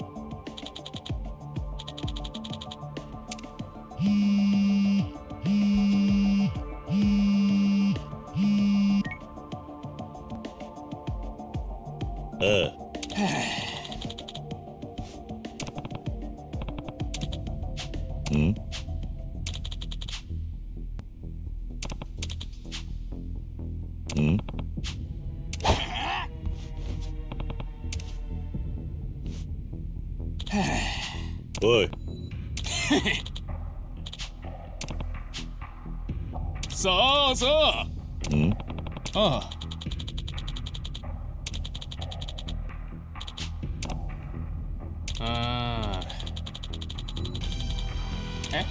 ああ。ん？ん？ おい。 そうそう。 ん？ ああ。ああ。え？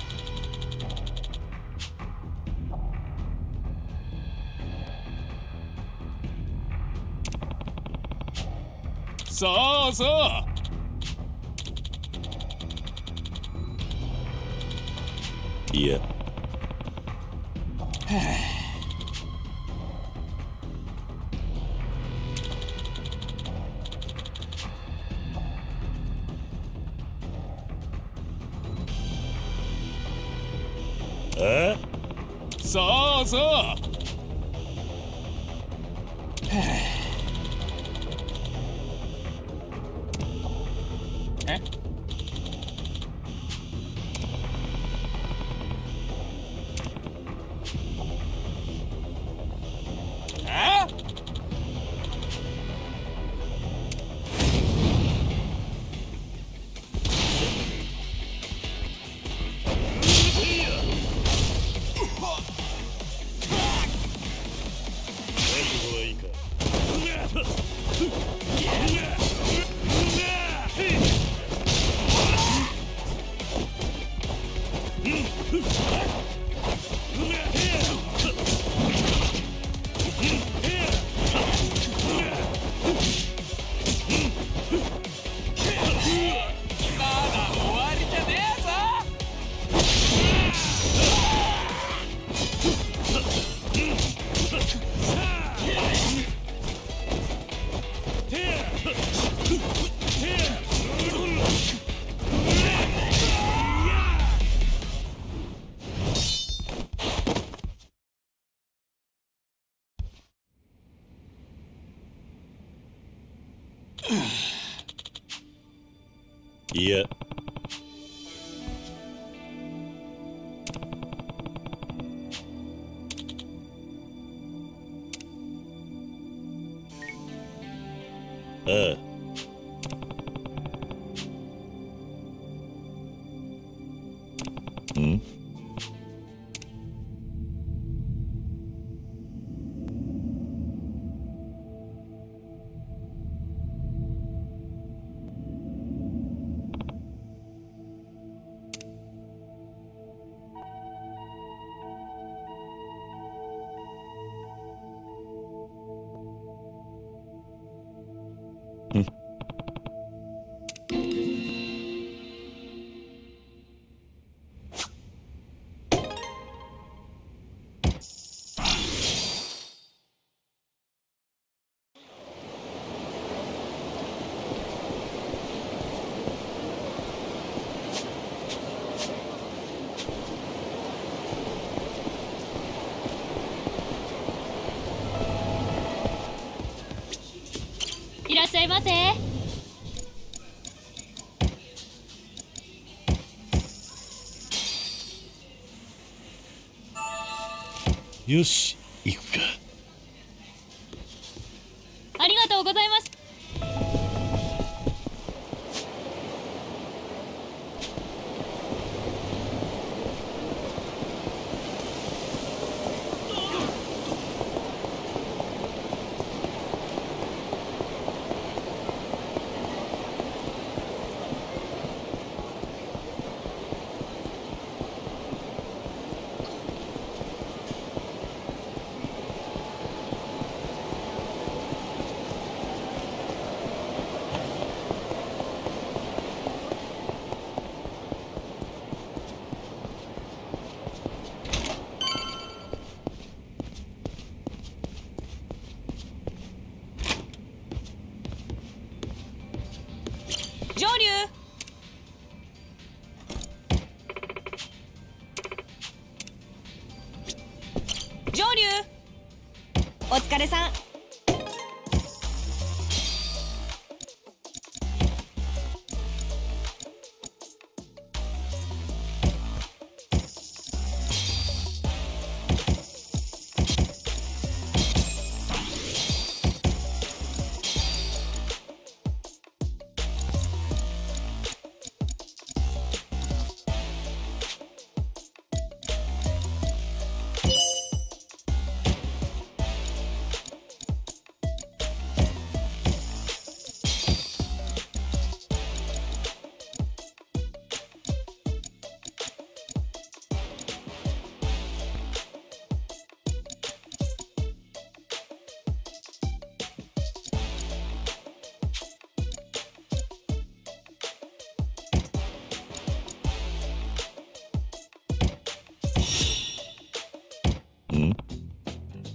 そうそう。 いや。え？ そうそう。え？え？ いや。ああ。ん？ いらっしゃいませ。 よし、行くか。 ありがとうございます。上流。上流。お疲れさん。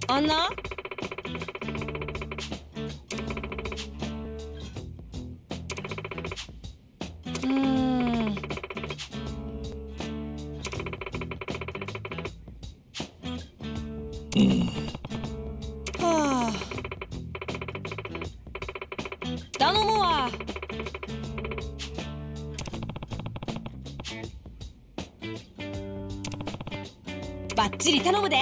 あんなうーんはあ頼むわ。バッチリ頼むで。 あ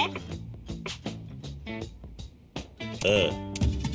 あ。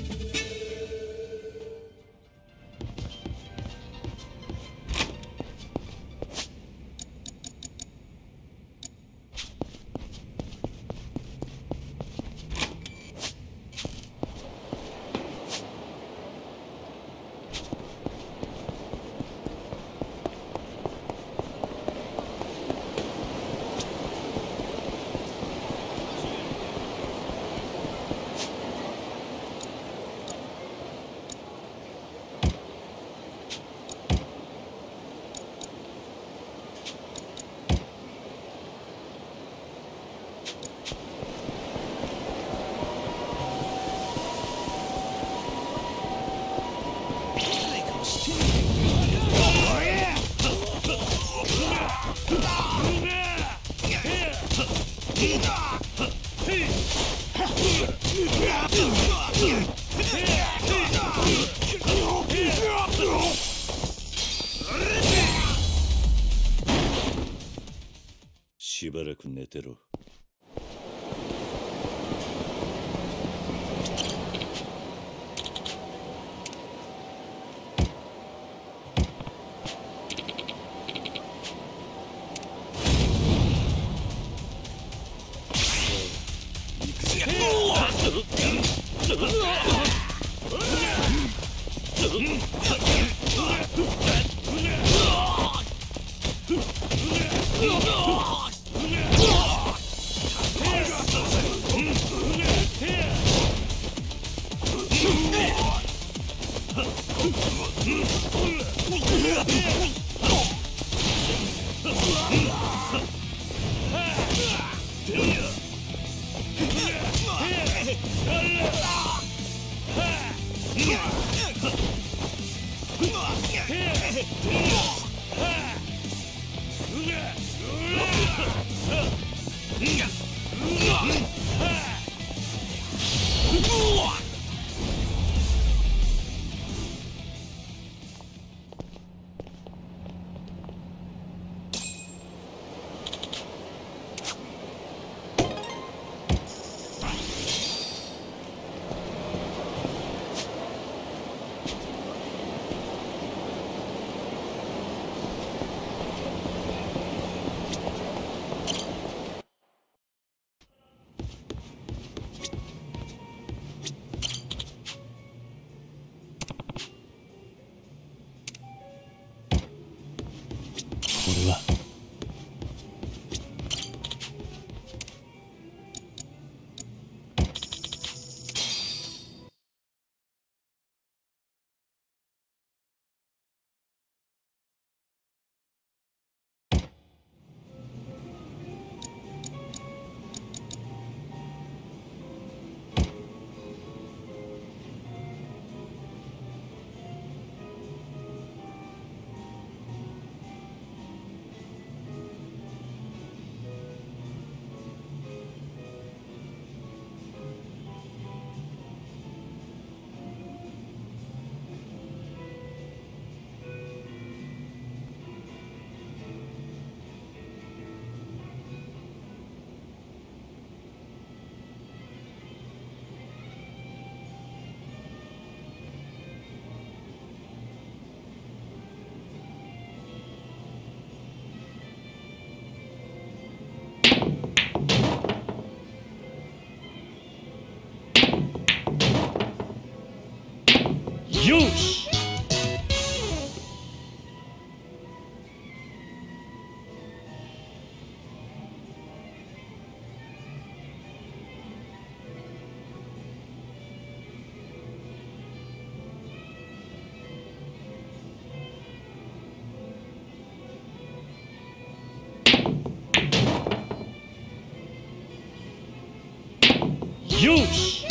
しばらく寝てろ。俺はよし。 よし。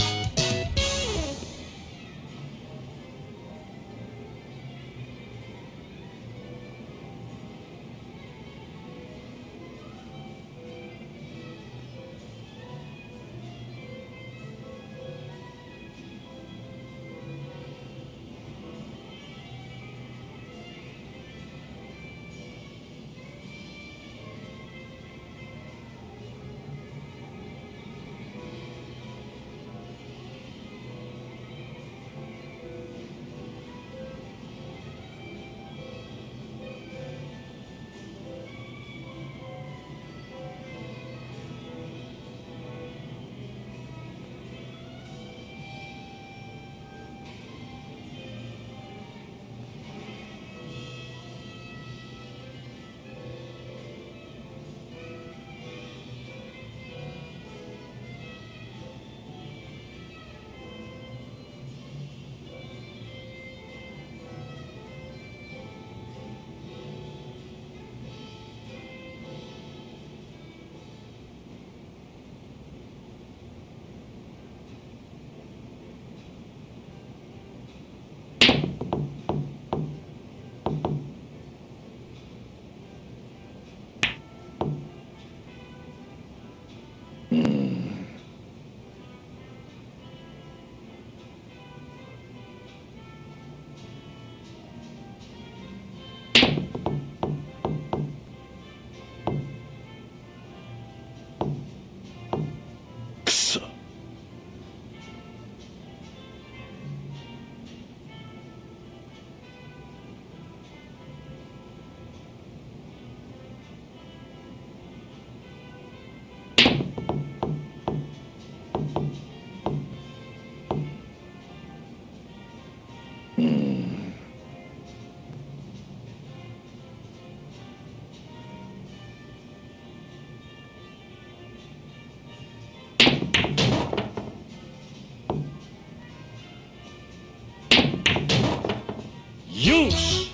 よし。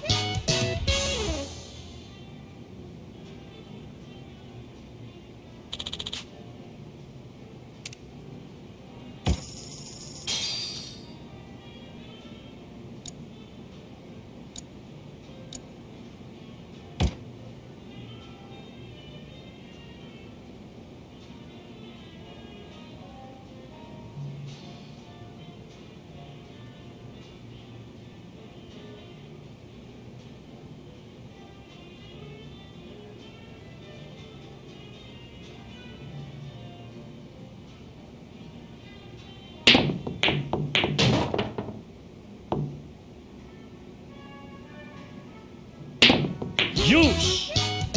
よし。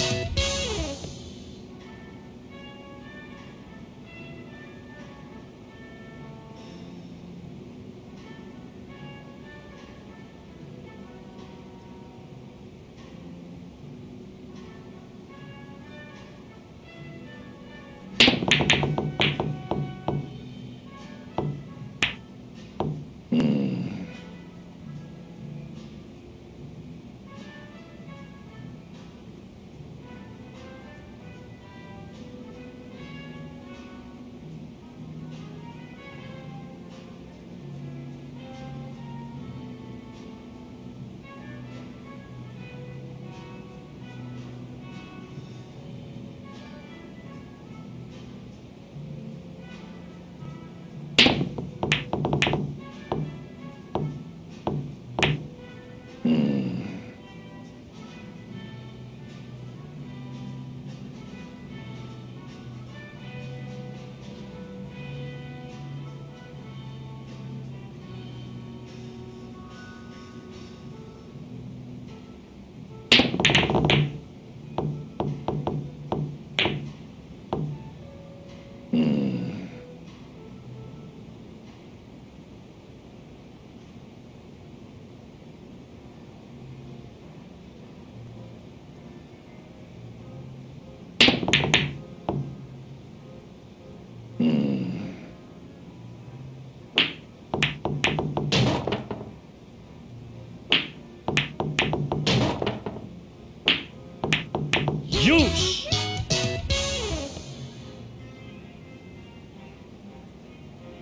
よし。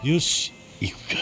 よし行くか。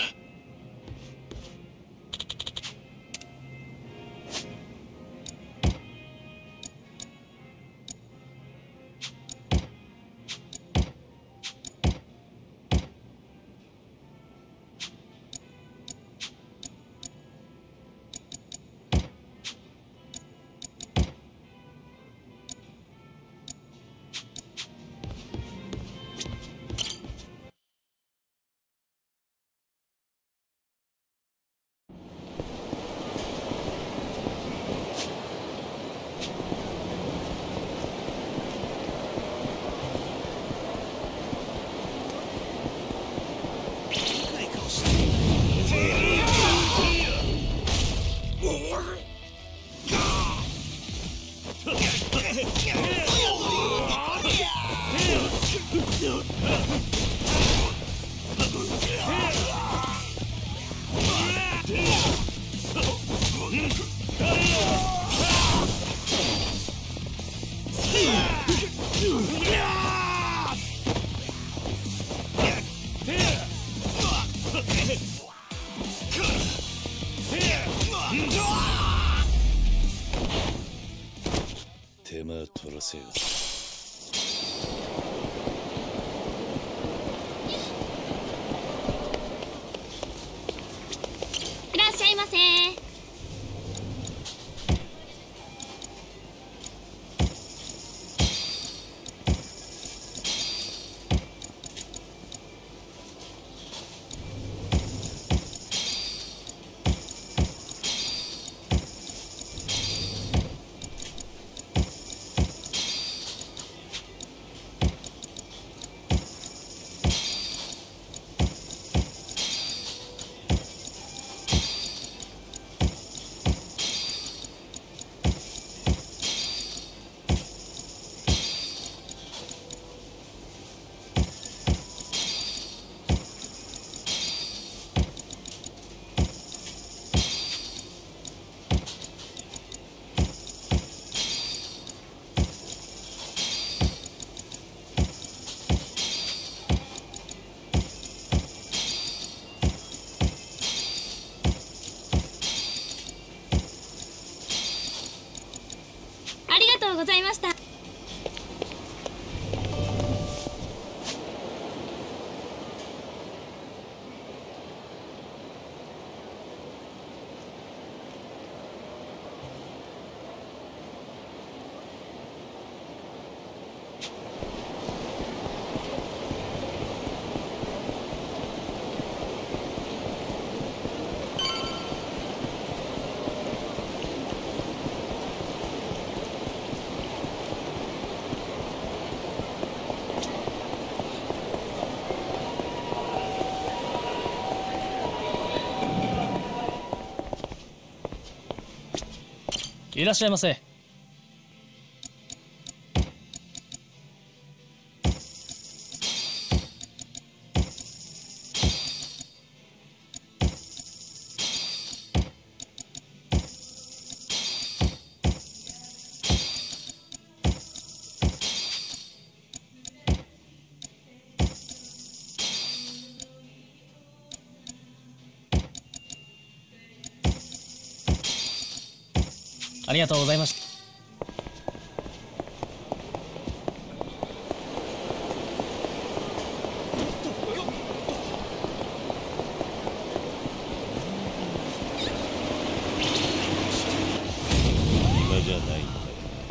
手間取らせよ。 いらっしゃいませ。ありがとうございました。 いらっしゃいませ。ありがとうございました。 今じゃないんだ。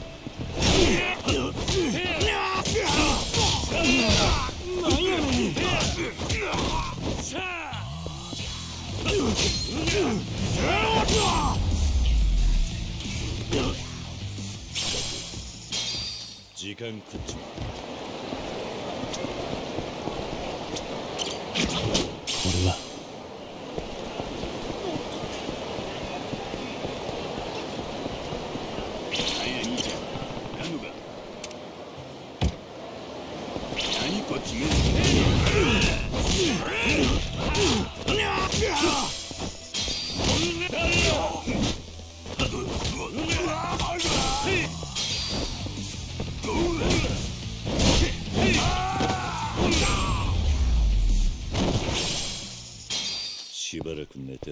時間食っちまう。 俺は何こっちばらく寝てろ。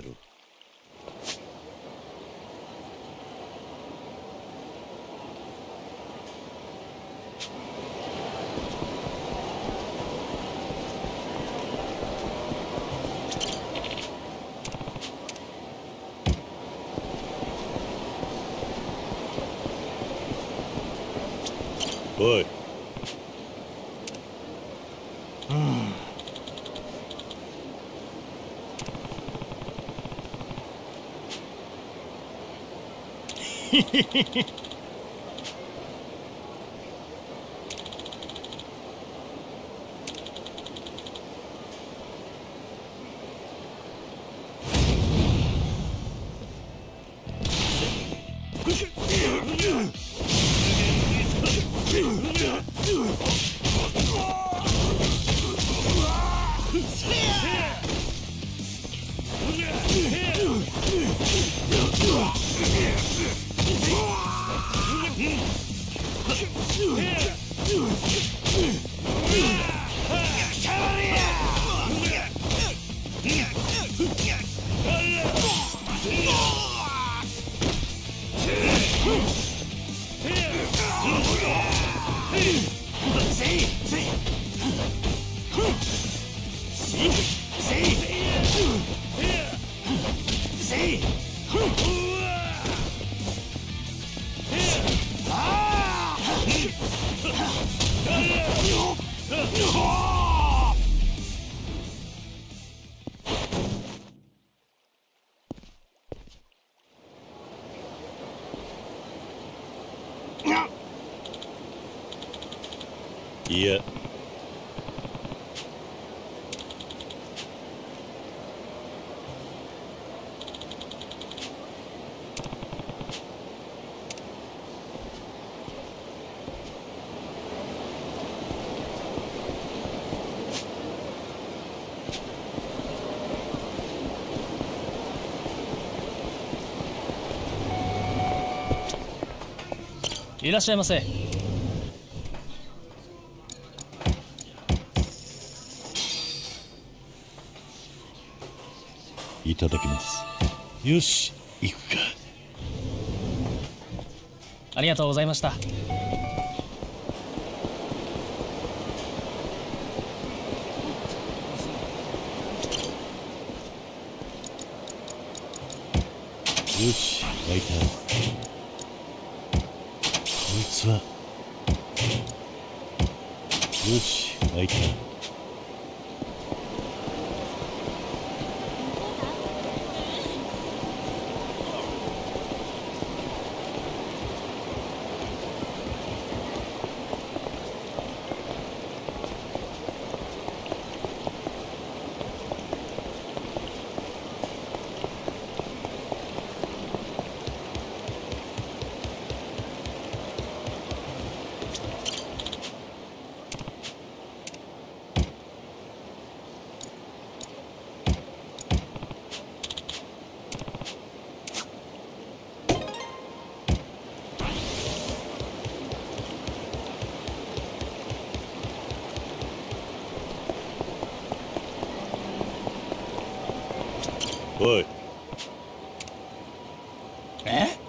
おい。うん。へへへへ。いや。 いらっしゃいませ。 いただきます。よし、行くか。 ありがとうございました。 よし、開いた。こいつは。よし、開いた。おい。 え？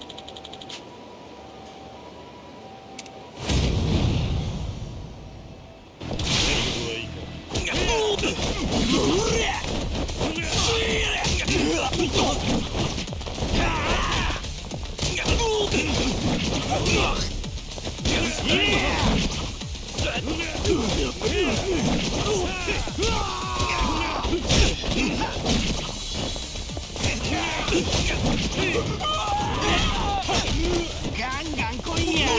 ガンガン来いや。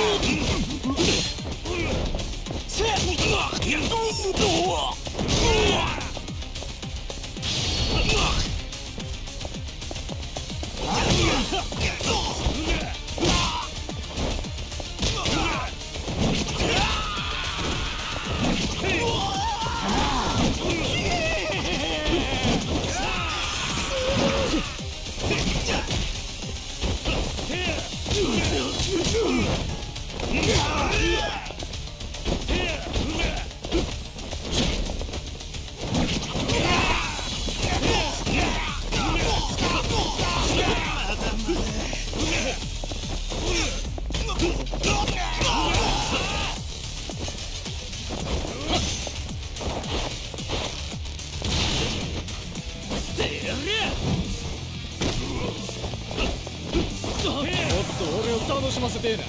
ませてえな。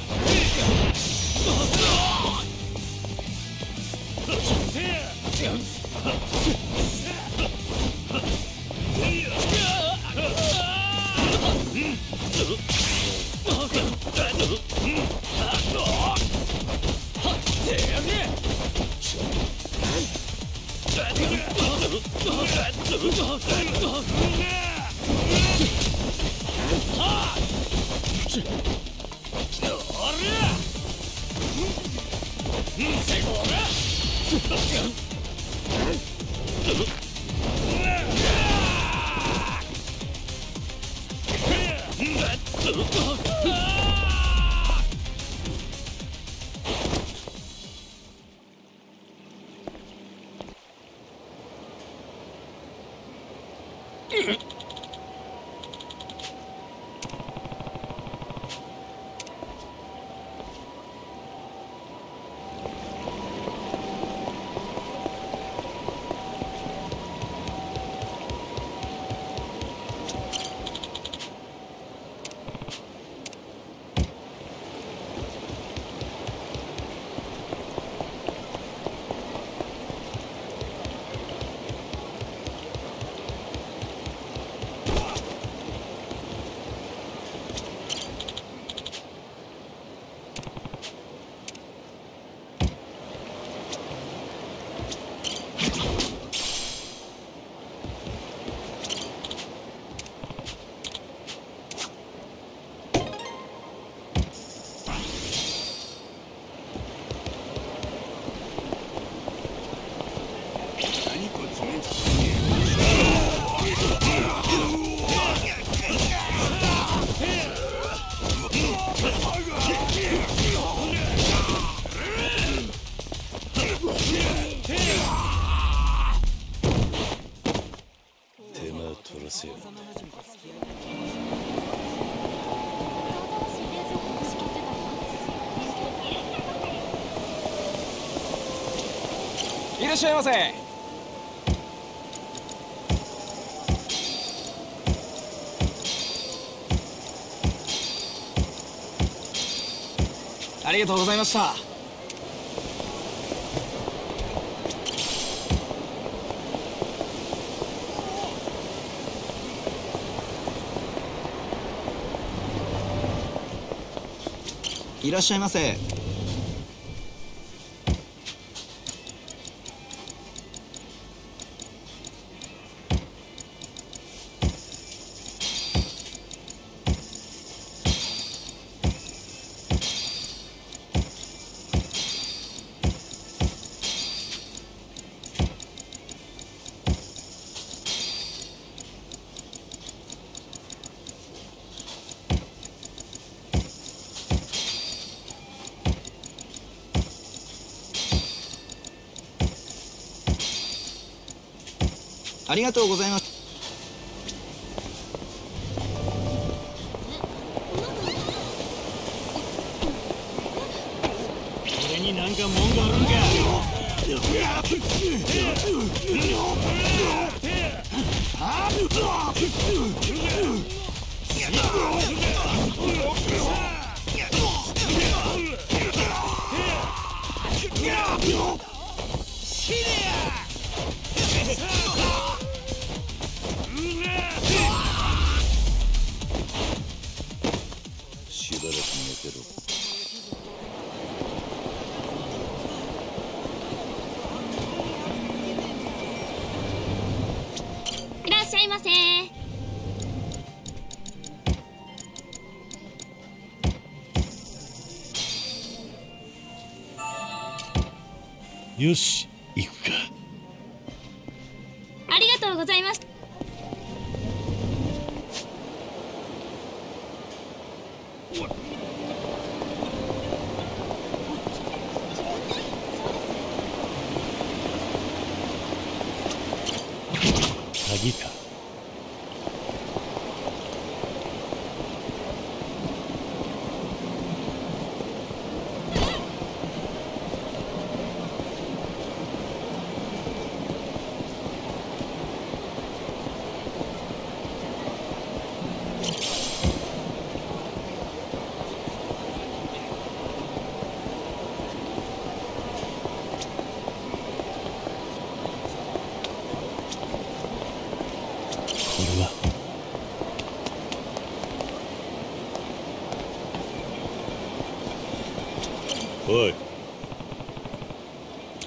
手間を取らせよう。 いらっしゃいませ。ありがとうございました。いらっしゃいませ。ありがとうございます。 俺になんか文句あるんか。 しばらく寝てろ。 いらっしゃいませ。 よし、行くか。 ありがとうございます。 鍵か。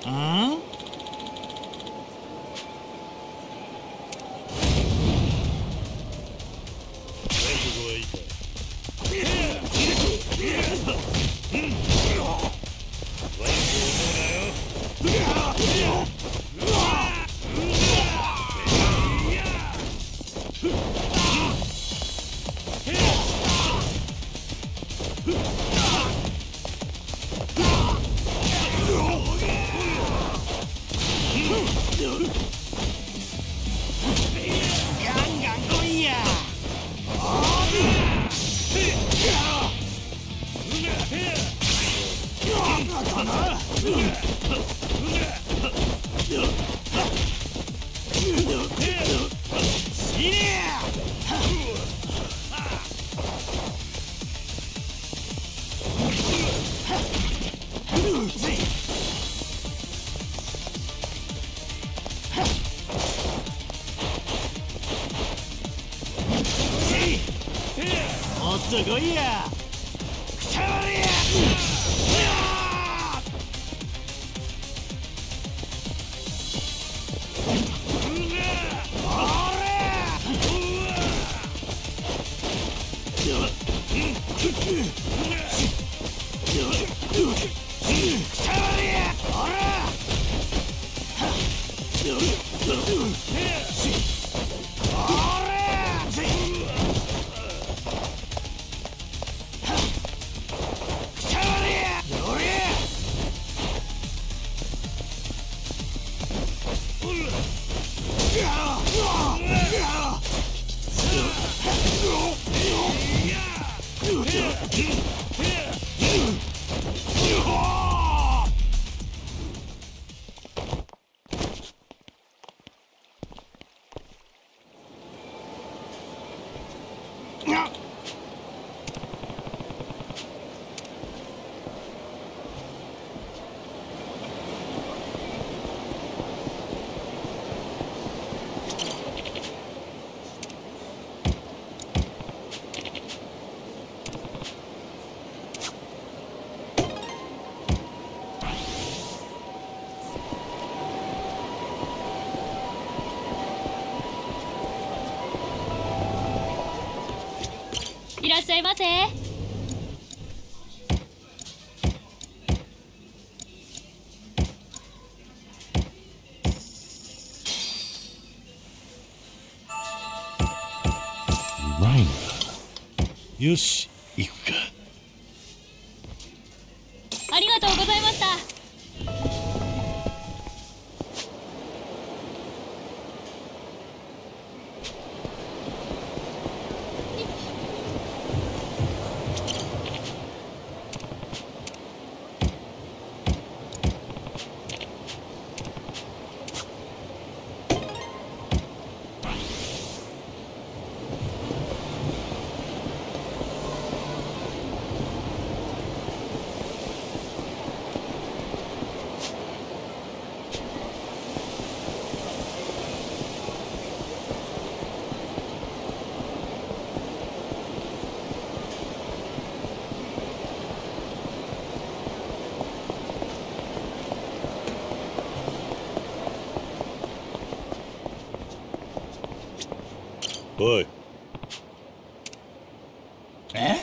ん？もっと来いや。くたばれや。 いらっしゃいませ。 うまいのか。よし、行くか。 ありがとうございました。 おい。 え？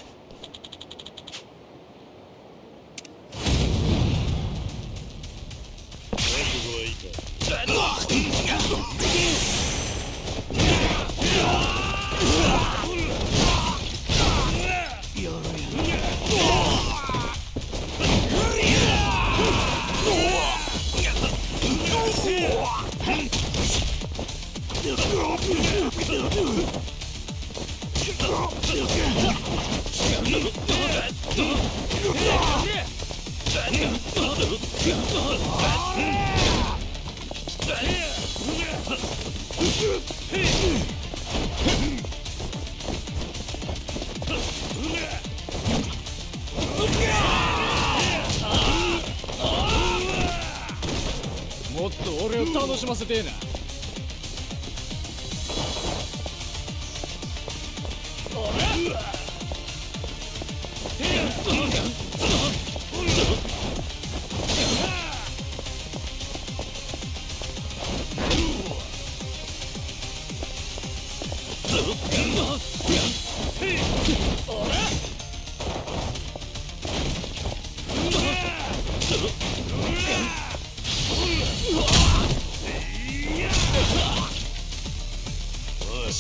もっと俺を楽しませてえな。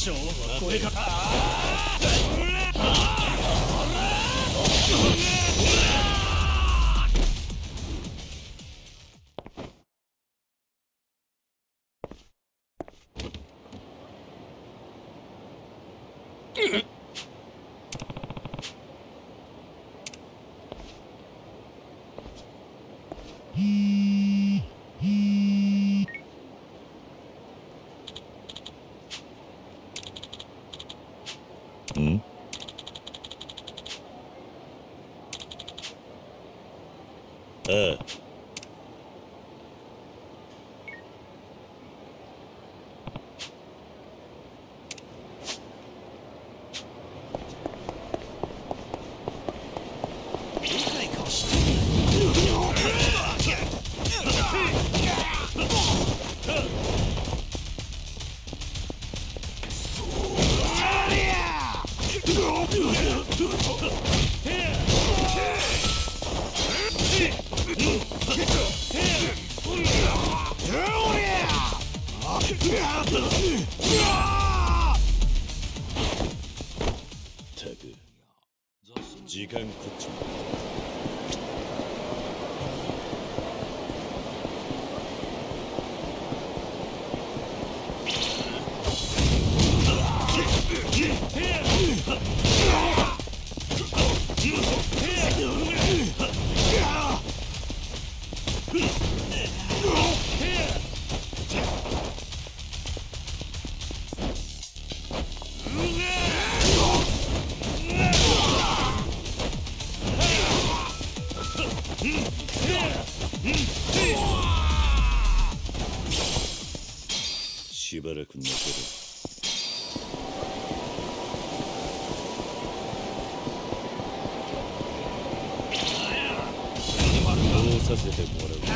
勝負はこれか。 ん？ああ。ったく時間こっちしばらく残る。そうさせてもらう。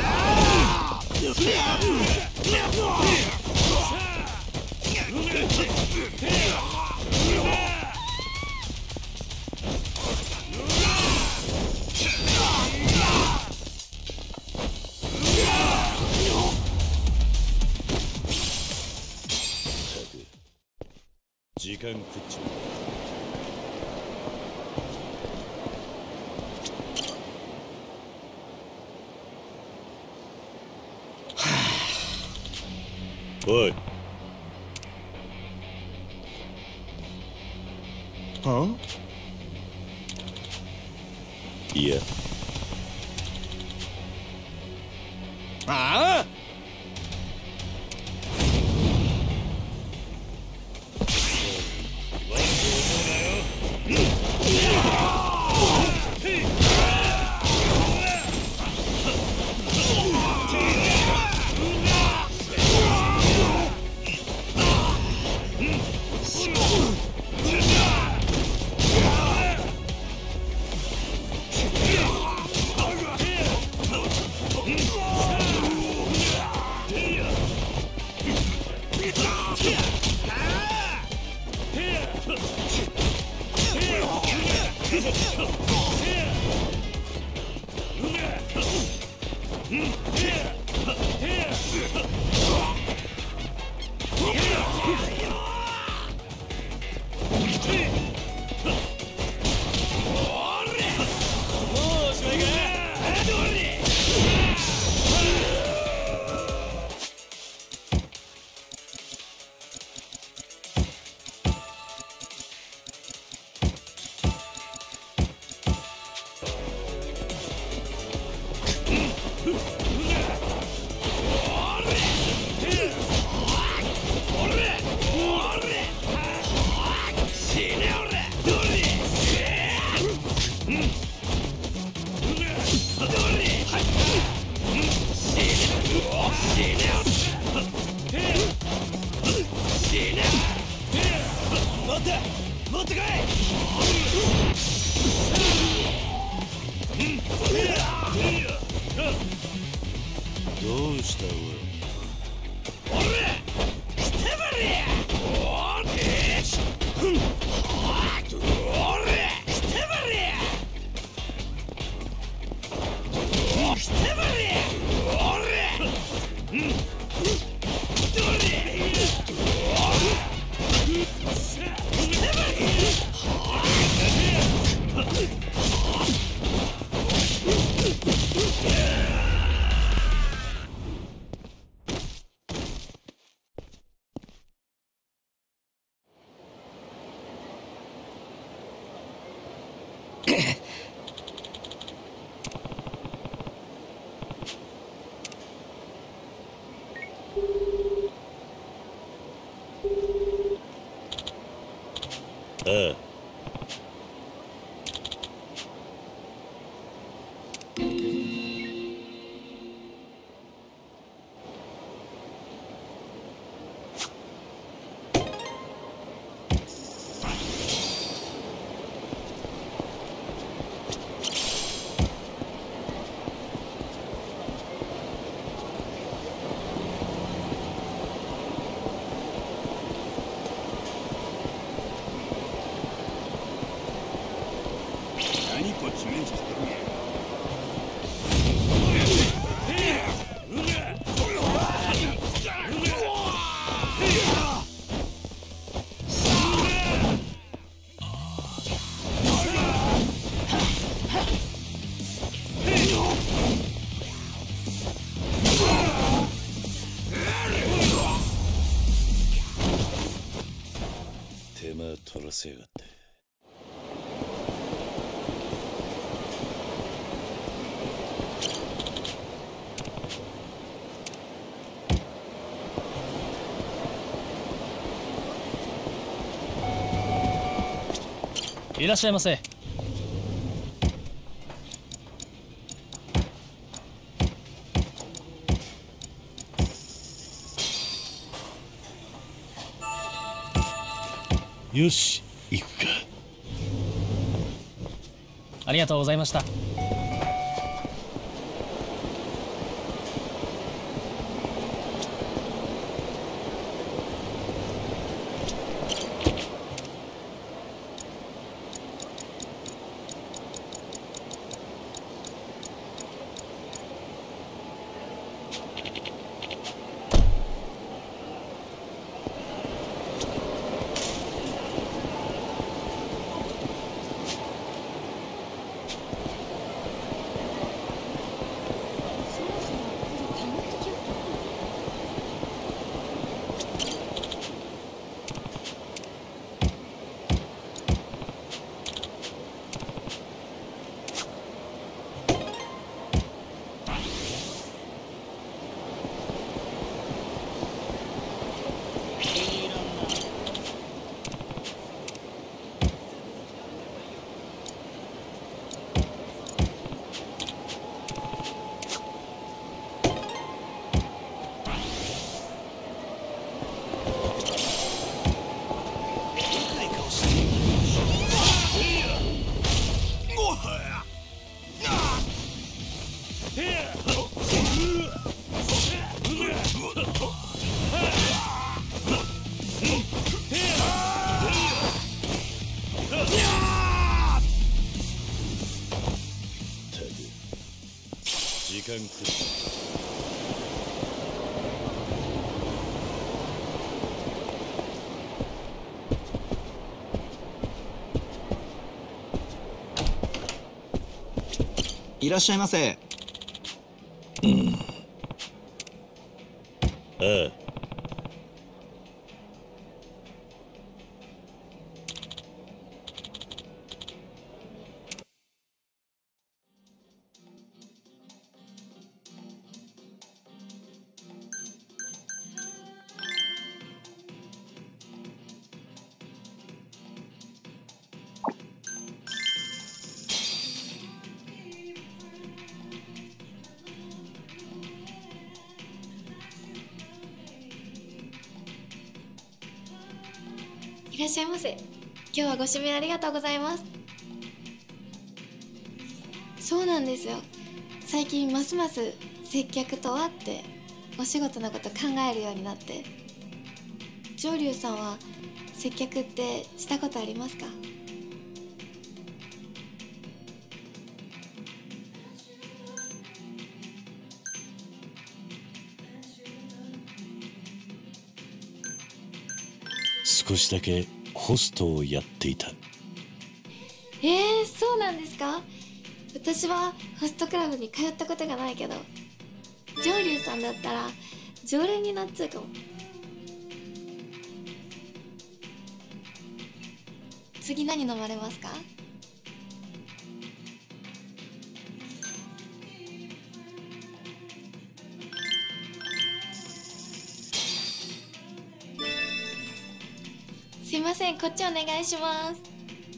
時間食っちゃう。おい。 はあ？いや。 ああ。どうしたおい。 ああ。 何こっちメンチしてるんや。 手間取らせやがって。 いらっしゃいませ。 よし、行くか。 ありがとうございました。 時間くる。 いらっしゃいませ。 うん。ああ。 いらっしゃいませ。今日はご指名ありがとうございます。そうなんですよ。最近ますます接客とはってお仕事のこと考えるようになって。上流さんは接客ってしたことありますか？ 少しだけホストをやっていた。 えー、そうなんですか？私はホストクラブに通ったことがないけど、上流さんだったら常連になっちゃうかも。次何飲まれますか？ すいません、こっちお願いします。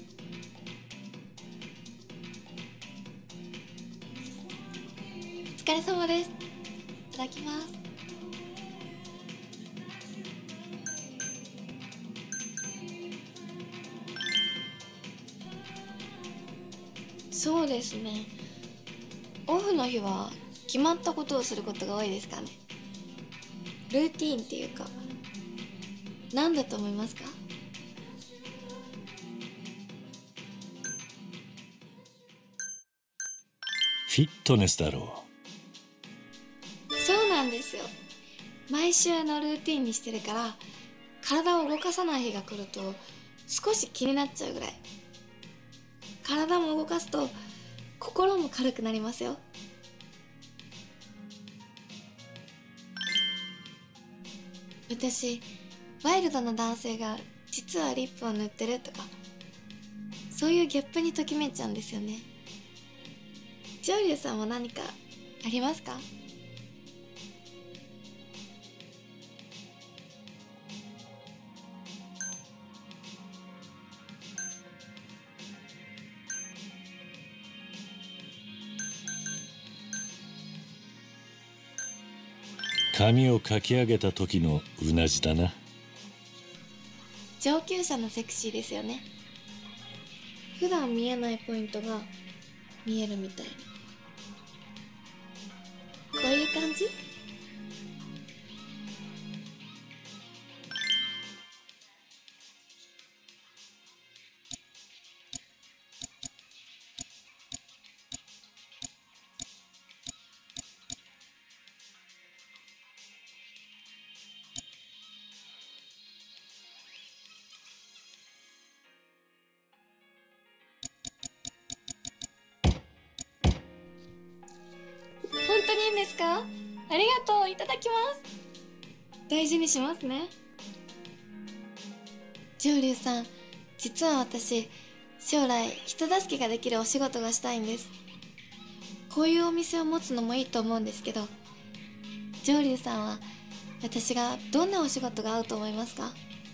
お疲れ様です。いただきます。そうですね、オフの日は決まったことをすることが多いですかね。ルーティーンっていうか、何だと思いますか？ フィットネスだろそうなんですよ。毎週のルーティンにしてるから、体を動かさない日が来ると少し気になっちゃうぐらい。体も動かすと心も軽くなりますよ。私、ワイルドな男性が実はリップを塗ってるとか、そういうギャップにときめいちゃうんですよね。上流さんも何かありますか？ 髪をかき上げた時のうなじだな。 上級者のセクシーですよね。普段見えないポイントが見えるみたいに。こういう感じ？本当にいいんですか？ありがとう、いただきます。大事にしますね。上流さん、実は私、将来人助けができるお仕事がしたいんです。こういうお店を持つのもいいと思うんですけど、上流さんは私がどんなお仕事が合うと思いますか？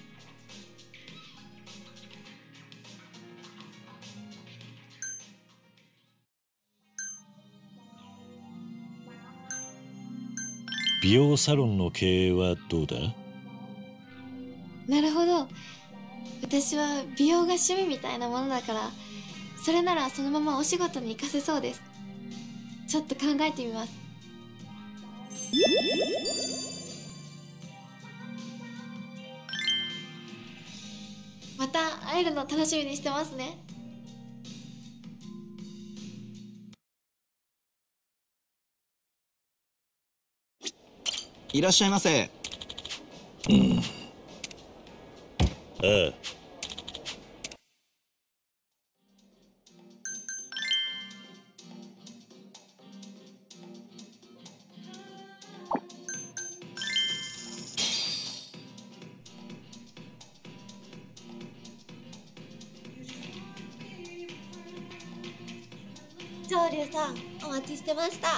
美容サロンの経営はどうだ？ なるほど。私は美容が趣味みたいなものだから、それならそのままお仕事に活かせそうです。ちょっと考えてみます。また会えるの楽しみにしてますね。 いらっしゃいませ。 うん。ああ。 上流さん、お待ちしてました。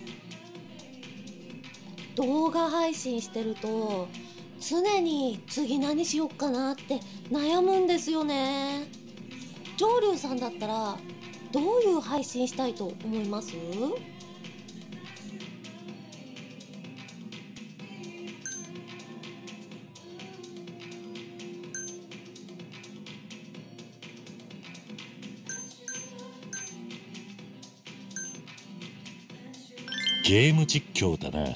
動画配信してると常に次何しよっかなって悩むんですよね。上流さんだったらどういう配信したいと思います？ ゲーム実況だな。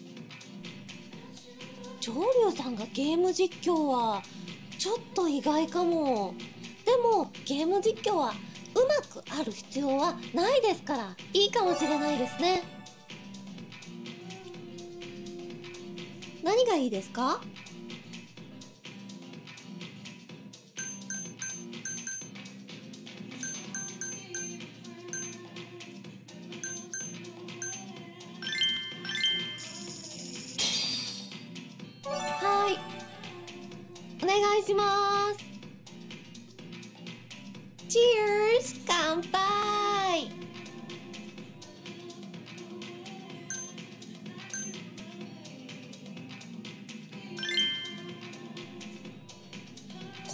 上流さんがゲーム実況はちょっと意外かも。でもゲーム実況はうまくある必要はないですからいいかもしれないですね。何がいいですか？お願いします。チアーズ、乾杯。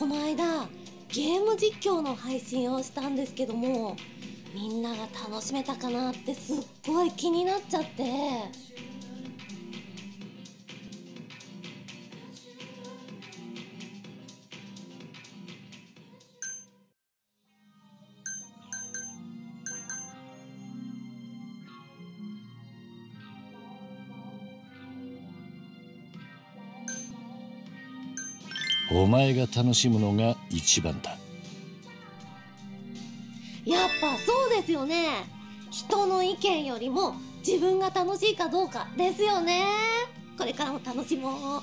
この間ゲーム実況の配信をしたんですけども、みんなが楽しめたかなってすっごい気になっちゃって。 お前が楽しむのが一番だ。 やっぱそうですよね。人の意見よりも自分が楽しいかどうかですよね。これからも楽しもう。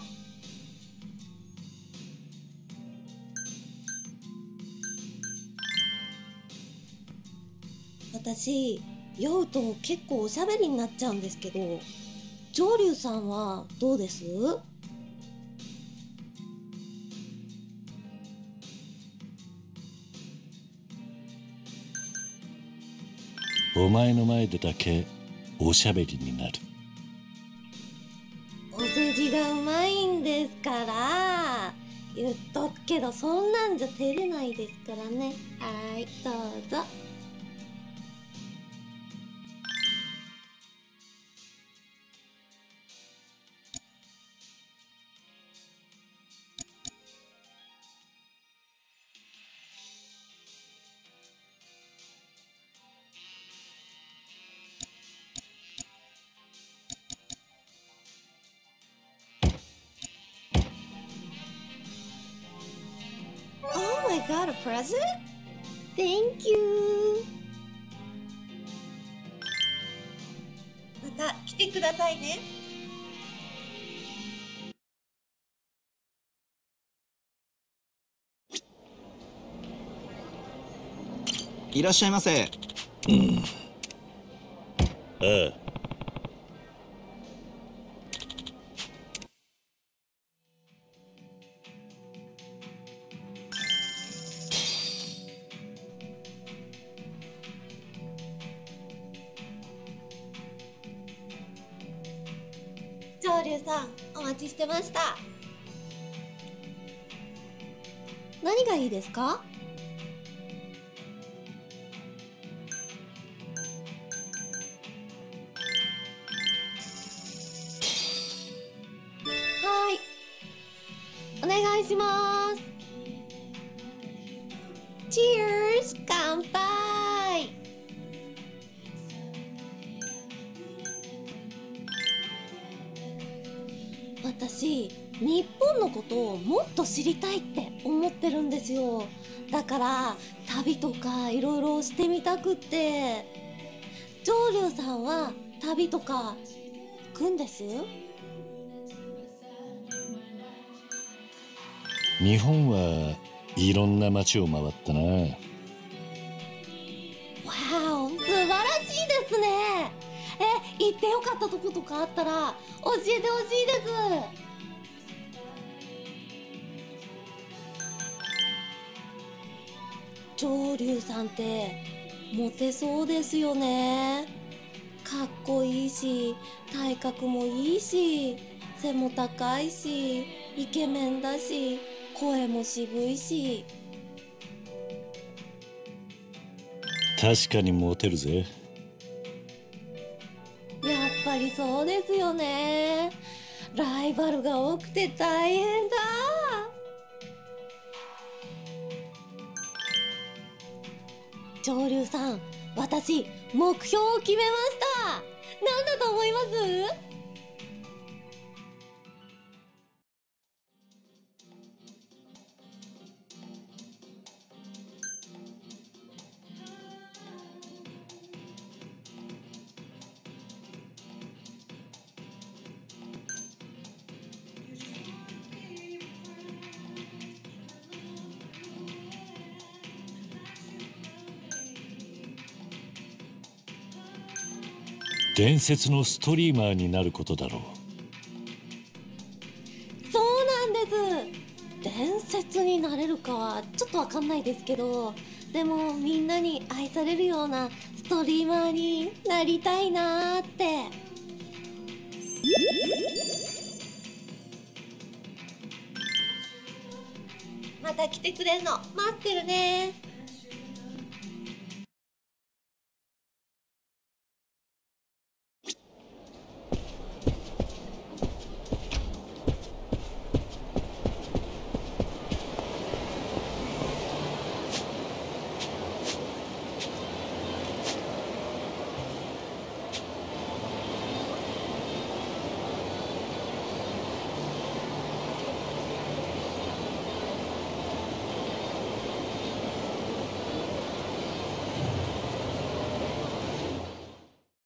私酔うと結構おしゃべりになっちゃうんですけど、上流さんはどうです？ お前の前でだけおしゃべりになる。 お世辞がうまいんですから。言っとくけど、そんなんじゃ照れないですからね。はい、どうぞ。Oh my god, a present? Thank you. また来てくださいね。 いらっしゃいませ。 うん。ああ。 上流さん、お待ちしてました。何がいいですか？はい、お願いします。Cheers! 乾杯！私、日本のことをもっと知りたいって思ってるんですよ。だから旅とかいろいろしてみたくって。上流さんは旅とか行くんです？ 日本はいろんな街を回ったな。 わお、素晴らしいですね。え、行ってよかったとことかあったら教えてほしいです。上流さんってモテそうですよね。かっこいいし、体格もいいし、背も高いし、イケメンだし、声も渋いし。 確かにモテるぜ。 やっぱりそうですよね。ライバルが多くて大変だ。上流さん、私目標を決めました。何だと思います？ 伝説のストリーマーになることだろう。 そうなんです。伝説になれるかはちょっとわかんないですけど、でもみんなに愛されるようなストリーマーになりたいなーって。ままた来てくれるの待ってるね。